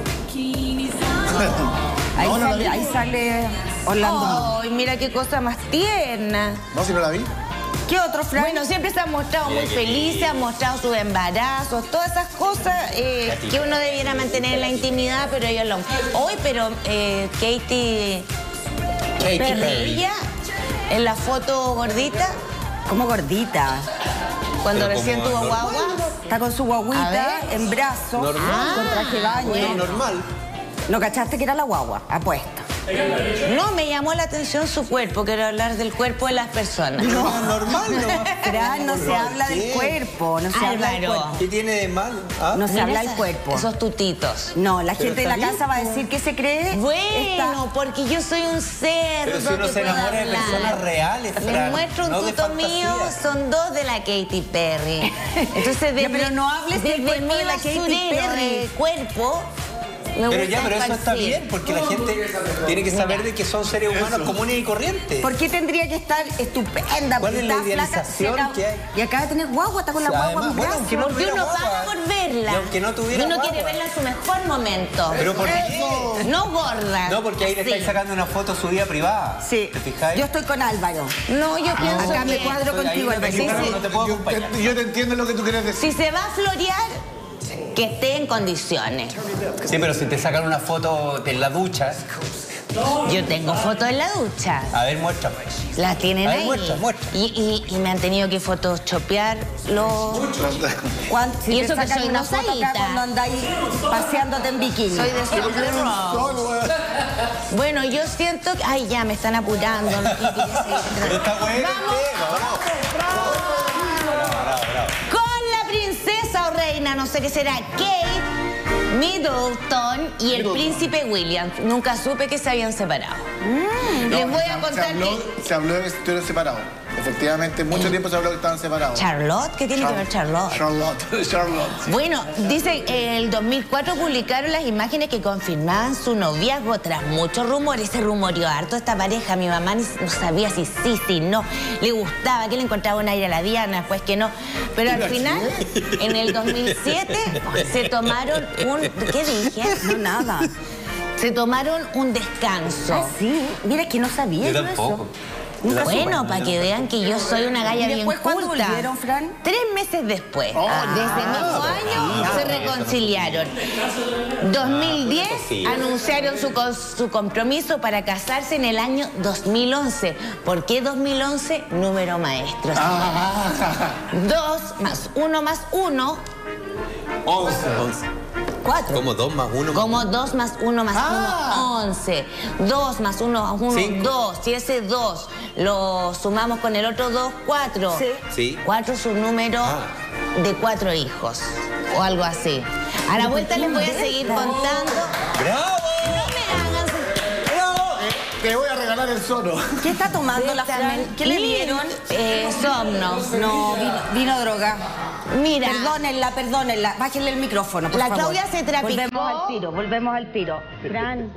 Ahí, No, no la sale, vi. ahí sale Orlando. Ay, mira qué cosa más tierna. No, si no la vi. ¿Qué otro, Fran? Bueno, siempre se han mostrado muy felices, han mostrado sus embarazos, todas esas cosas eh, que uno debiera mantener en la intimidad, pero ellos lo... Hoy, pero eh, Katy Katy Perry. Perrilla, en la foto gordita, como gordita. cuando Pero recién como tuvo normal. guagua. Está con su A guaguita ver. en brazos, Normal. con traje de baño. bueno. Normal. ¿No cachaste que era la guagua? Apuesto. No, me llamó la atención su cuerpo, quiero hablar del cuerpo de las personas. No, normal, no. Fran, no se habla del ¿Qué? cuerpo, no se habla del Álvaro. cuerpo. ¿Qué tiene de malo? ¿Ah? No se Mira habla del esas- cuerpo. Esos tutitos. No, la gente de la está bien, casa va a decir que se cree. Bueno, porque yo soy un cerdo. Pero si uno que se puedo enamora de hablar. personas reales, Les Fran, muestro un no de tuto fantasía. mío, son dos de la Katy Perry. Entonces, Ya, desde, pero no hables del desde cuerpo mi de la Katy basurero Perry. de cuerpo, me Pero gusta ya, pero eso está esparcir. bien, porque la gente tiene que saber de que son seres humanos comunes y corrientes. ¿Por qué tendría que estar estupenda? ¿Cuál es la Está flaca, idealización seca? que hay? Y acaba de tener guagua, está con la Sí, guagua además, en bueno, brazos. aunque no Porque tuviera uno guagua. paga por verla. Y aunque no tuviera Y uno guagua. quiere verla en su mejor momento. ¿Pero por qué? No gorda. No, porque ahí le Sí. estáis sacando una foto su vida privada. Sí. ¿Te fijáis? Yo estoy con Álvaro. No, yo pienso Acá me que cuadro Estoy contigo, ahí, Álvaro. sí, sí. no te puedo acompañar. Yo te entiendo lo que tú quieres decir. si se va a florear, que esté en condiciones. Sí, pero si te sacan una foto de la ducha, Yo tengo fotos en la ducha. a ver, muéstrame. Las tienen A ver, ahí. muestra, muestra. Y, y- y me han tenido que photoshopear los... Juan, si Y te eso que sacan soy una foto acá rosadita. cuando andáis paseándote en bikini. Soy de Simple Rose. Bueno, yo siento que... Ay, ya, me están apurando. no quiero que se- Pero está bueno el Vamos. tema, ¿no? Con la princesa o reina, no sé qué será, Kate Middleton y el príncipe William. Nunca supe que se habían separado. Les voy a Se contar habló, que... se habló de que estuvieron separados. Efectivamente, mucho tiempo se habló que estaban separados. Charlotte, ¿qué tiene que ver Charlotte? Charlotte. Charlotte. sí. Bueno, dice, en el dos mil cuatro publicaron las imágenes que confirmaban su noviazgo tras muchos rumores. Se rumoreó harto esta pareja. Mi mamá ni- no sabía si sí, si no. Le gustaba, que le encontraba un aire a la Diana, pues que no. Pero al final, en el dos mil siete, se tomaron un... ¿Qué dije? No, nada. Se tomaron un descanso. Ah, sí. Mira que no sabía Yo yo tampoco. eso. Nunca Bueno, supe. para que vean que yo soy una galla ¿Y bien después cuándo culta. volvieron, Fran? Tres meses después. Oh, de ese mismo año se reconciliaron. dos mil diez sí. anunciaron su, co- su compromiso para casarse en el año dos mil once. ¿Por qué dos mil once? Número maestro. Ah, Dos más uno más uno. once. Cuatro. Como dos más uno. Como dos más uno más Ah. uno, once. Dos más uno más uno, Cinco. dos. Si ese dos lo sumamos con el otro dos, cuatro. Sí. Sí. Cuatro es un número Ah. de cuatro hijos. O algo así. A la vuelta les voy a seguir contando. ¡Bravo! No me hagan... Te voy a regalar el sono. ¿Qué está tomando la Fran? ¿Qué le dieron? Eh, somnos. No, vino, vino droga. Mira. Perdónenla, perdónenla. Bájenle el micrófono, por La favor. Claudia se trapicó. Volvemos al tiro, volvemos al tiro. Fran.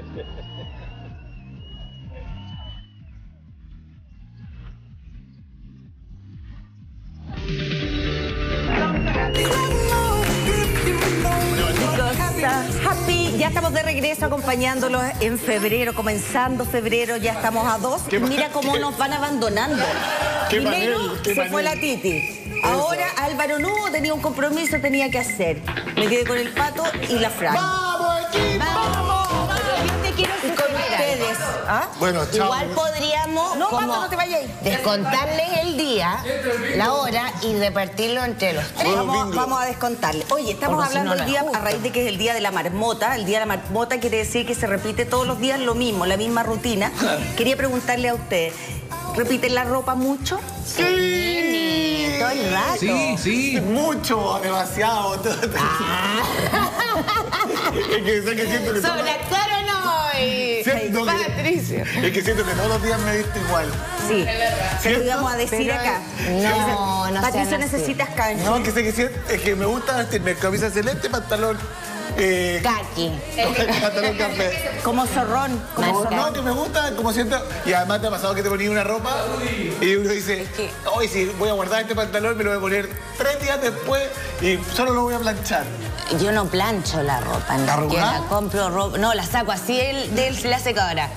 Happy, ya estamos de regreso acompañándolos en febrero, comenzando febrero, ya estamos a dos. Qué Mira ma- cómo qué- nos van abandonando. qué Primero manel, qué se fue manel. la Titi. Ahora Álvaro no tenía un compromiso, tenía que hacer. Me quedé con el Pato y la Fran. ¡Vamos, equipo! Pero yo te quiero Y con sugerir algo. ustedes. ¿Ah? Bueno, chao. Igual podríamos No, como Pato, no te vayas. descontarles el día, la hora y repartirlo entre los tres. Bueno, Vamos, bingo. vamos a descontarle. Oye, estamos Porque si hablando no, hoy no día es justo. a raíz de que es el día de la marmota. El día de la marmota quiere decir que se repite todos los días lo mismo, la misma rutina. Quería preguntarle a usted, ¿repiten la ropa mucho? Sí, todo el rato. Sí, sí. Mucho, demasiado. todo. Es que sé que siento que todos- ¿Sobreactuaron hoy? siento que- Patricia. Es que siento que todos los días me viste igual. Sí. Se lo íbamos a decir Pero- acá. No, no Patricio, sean así. necesitas cancha. No, que sé que siento, es que me gusta vestirme camisa celeste, pantalón. Eh, Kaki. pantalón café. Como zorrón. Como Más zorrón. No, que me gusta, como siento. Y además te ha pasado que te ponías una ropa y uno dice, hoy sí, voy a guardar este pantalón, me lo voy a poner tres días después y solo lo voy a planchar. Yo no plancho la ropa, ni ¿La siquiera arrugás? compro ropa. No, la saco así del, del la secadora.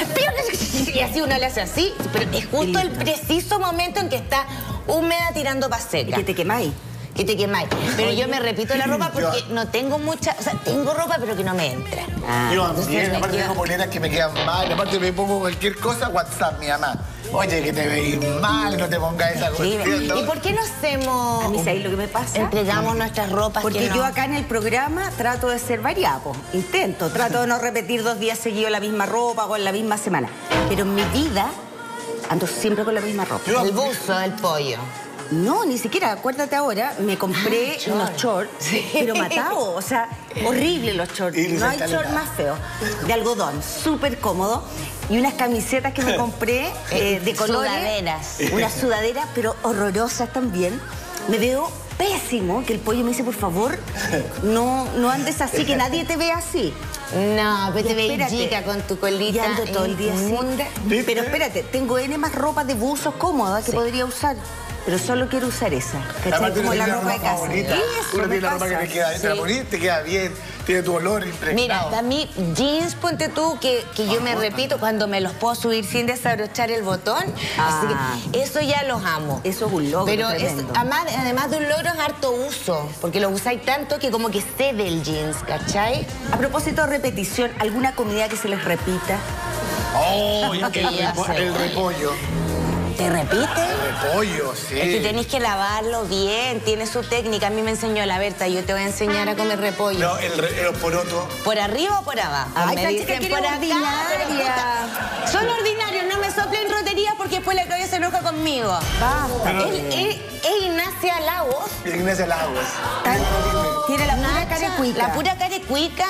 Y así uno le hace así, pero es justo el preciso momento en que está húmeda tirando para Y seca. que te quemáis. Que te quemáis. Pero yo me repito la ropa porque no tengo mucha... O sea, tengo ropa pero que no me entra. Yo entonces también, me aparte quedo- tengo poleras que me quedan mal, aparte me pongo cualquier cosa, WhatsApp, mi mamá. Oye, que te veis mal, no te pongas esa Sí, cuestión. ¿no? ¿y por qué no hacemos... A mí, ¿sabéis lo que me pasa? Entregamos nuestras ropas Porque que no... yo acá en el programa trato de ser variado, intento, trato de no repetir dos días seguidos la misma ropa o en la misma semana. Pero en mi vida ando siempre con la misma ropa. El buzo, el pollo. No, ni siquiera, acuérdate ahora, me compré Ah, short. unos shorts, Sí. pero matados, o sea, horribles los shorts. Y No hay caleta. short más feo, de algodón, súper cómodo. Y unas camisetas que me compré eh, de colores. Sudaderas. Unas sudaderas, pero horrorosas también. Me veo pésimo, que el pollo me dice, por favor, no, no andes así, que nadie te vea así. No, pero te Y ves espérate, chica con tu y colita ando todo el día así. inmunda. ¿Viste? Pero espérate, tengo N más ropa de buzos cómodas que podría usar. Pero solo quiero usar esa. ¿Cachai? Aparte Como uno la tiene ropa de casa. favorita. Eso Uno me tiene la ropa pasa. que te queda, te la Sí. ponís, te queda bien, tiene tu olor impregnado. Mira, a mí jeans, ponte tú, que, que yo me repito cuando me los puedo subir sin desabrochar el botón. Ah. Así que eso ya los amo. Eso es un logro Pero es- tremendo. además, además de un logro es harto uso, porque lo usáis tanto que como que cede el jeans, ¿cachai? A propósito de repetición, ¿alguna comida que se les repita? Oh, el, Que ya repo- sé. el repollo. ¿Te repite? El repollo, sí. Es que tenéis que lavarlo bien, tiene su técnica. A mí me enseñó la Berta, yo te voy a enseñar a comer repollo. No, el, re- los porotos. ¿Por arriba o por abajo? Ay, me Francisca, dicen que por eres acá, ordinaria. pero puta, son ordinarios, no me soplen roterías porque después la Claudia se enoja conmigo. Basta. Es, es, es Ignacia Lagos. Ignacia Lagos. Tiene la pura Nacha, carecuica. La pura carecuica.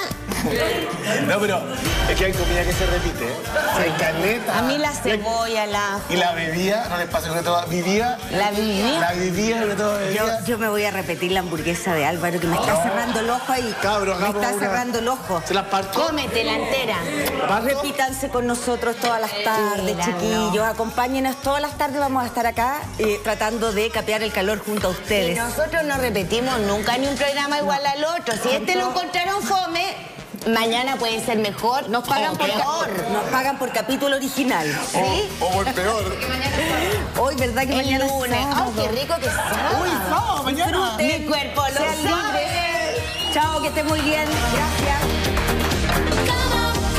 No, pero es que hay comida que se repite. ¿eh? Hay caleta. A mí la cebolla, la... Y la bebida, no les pasa que todo vivía. La viví. La vivía, que todo Yo, bebía. yo me voy a repetir la hamburguesa de Álvaro, que me está cerrando el ojo ahí. Cabros, me hagamos está una- cerrando el ojo. Se las parto. Cómetela entera. Repítanse con nosotros todas las tardes, Mira, chiquillos. no. Acompáñenos todas las tardes. Vamos a estar acá eh, tratando de capear el calor junto a Y ustedes. nosotros no repetimos nunca ni un programa igual al otro. Si este lo encontraron fome, mañana puede ser mejor. Nos pagan, o por, peor. nos pagan por capítulo original. ¿Sí? O por peor. Hoy, ¿verdad que El mañana es lunes. ¡Ay, sábado? qué rico que sábado! Uy, no, mañana. Mi cuerpo lo Sean sabe. libres. Chao, que estén muy bien. Gracias.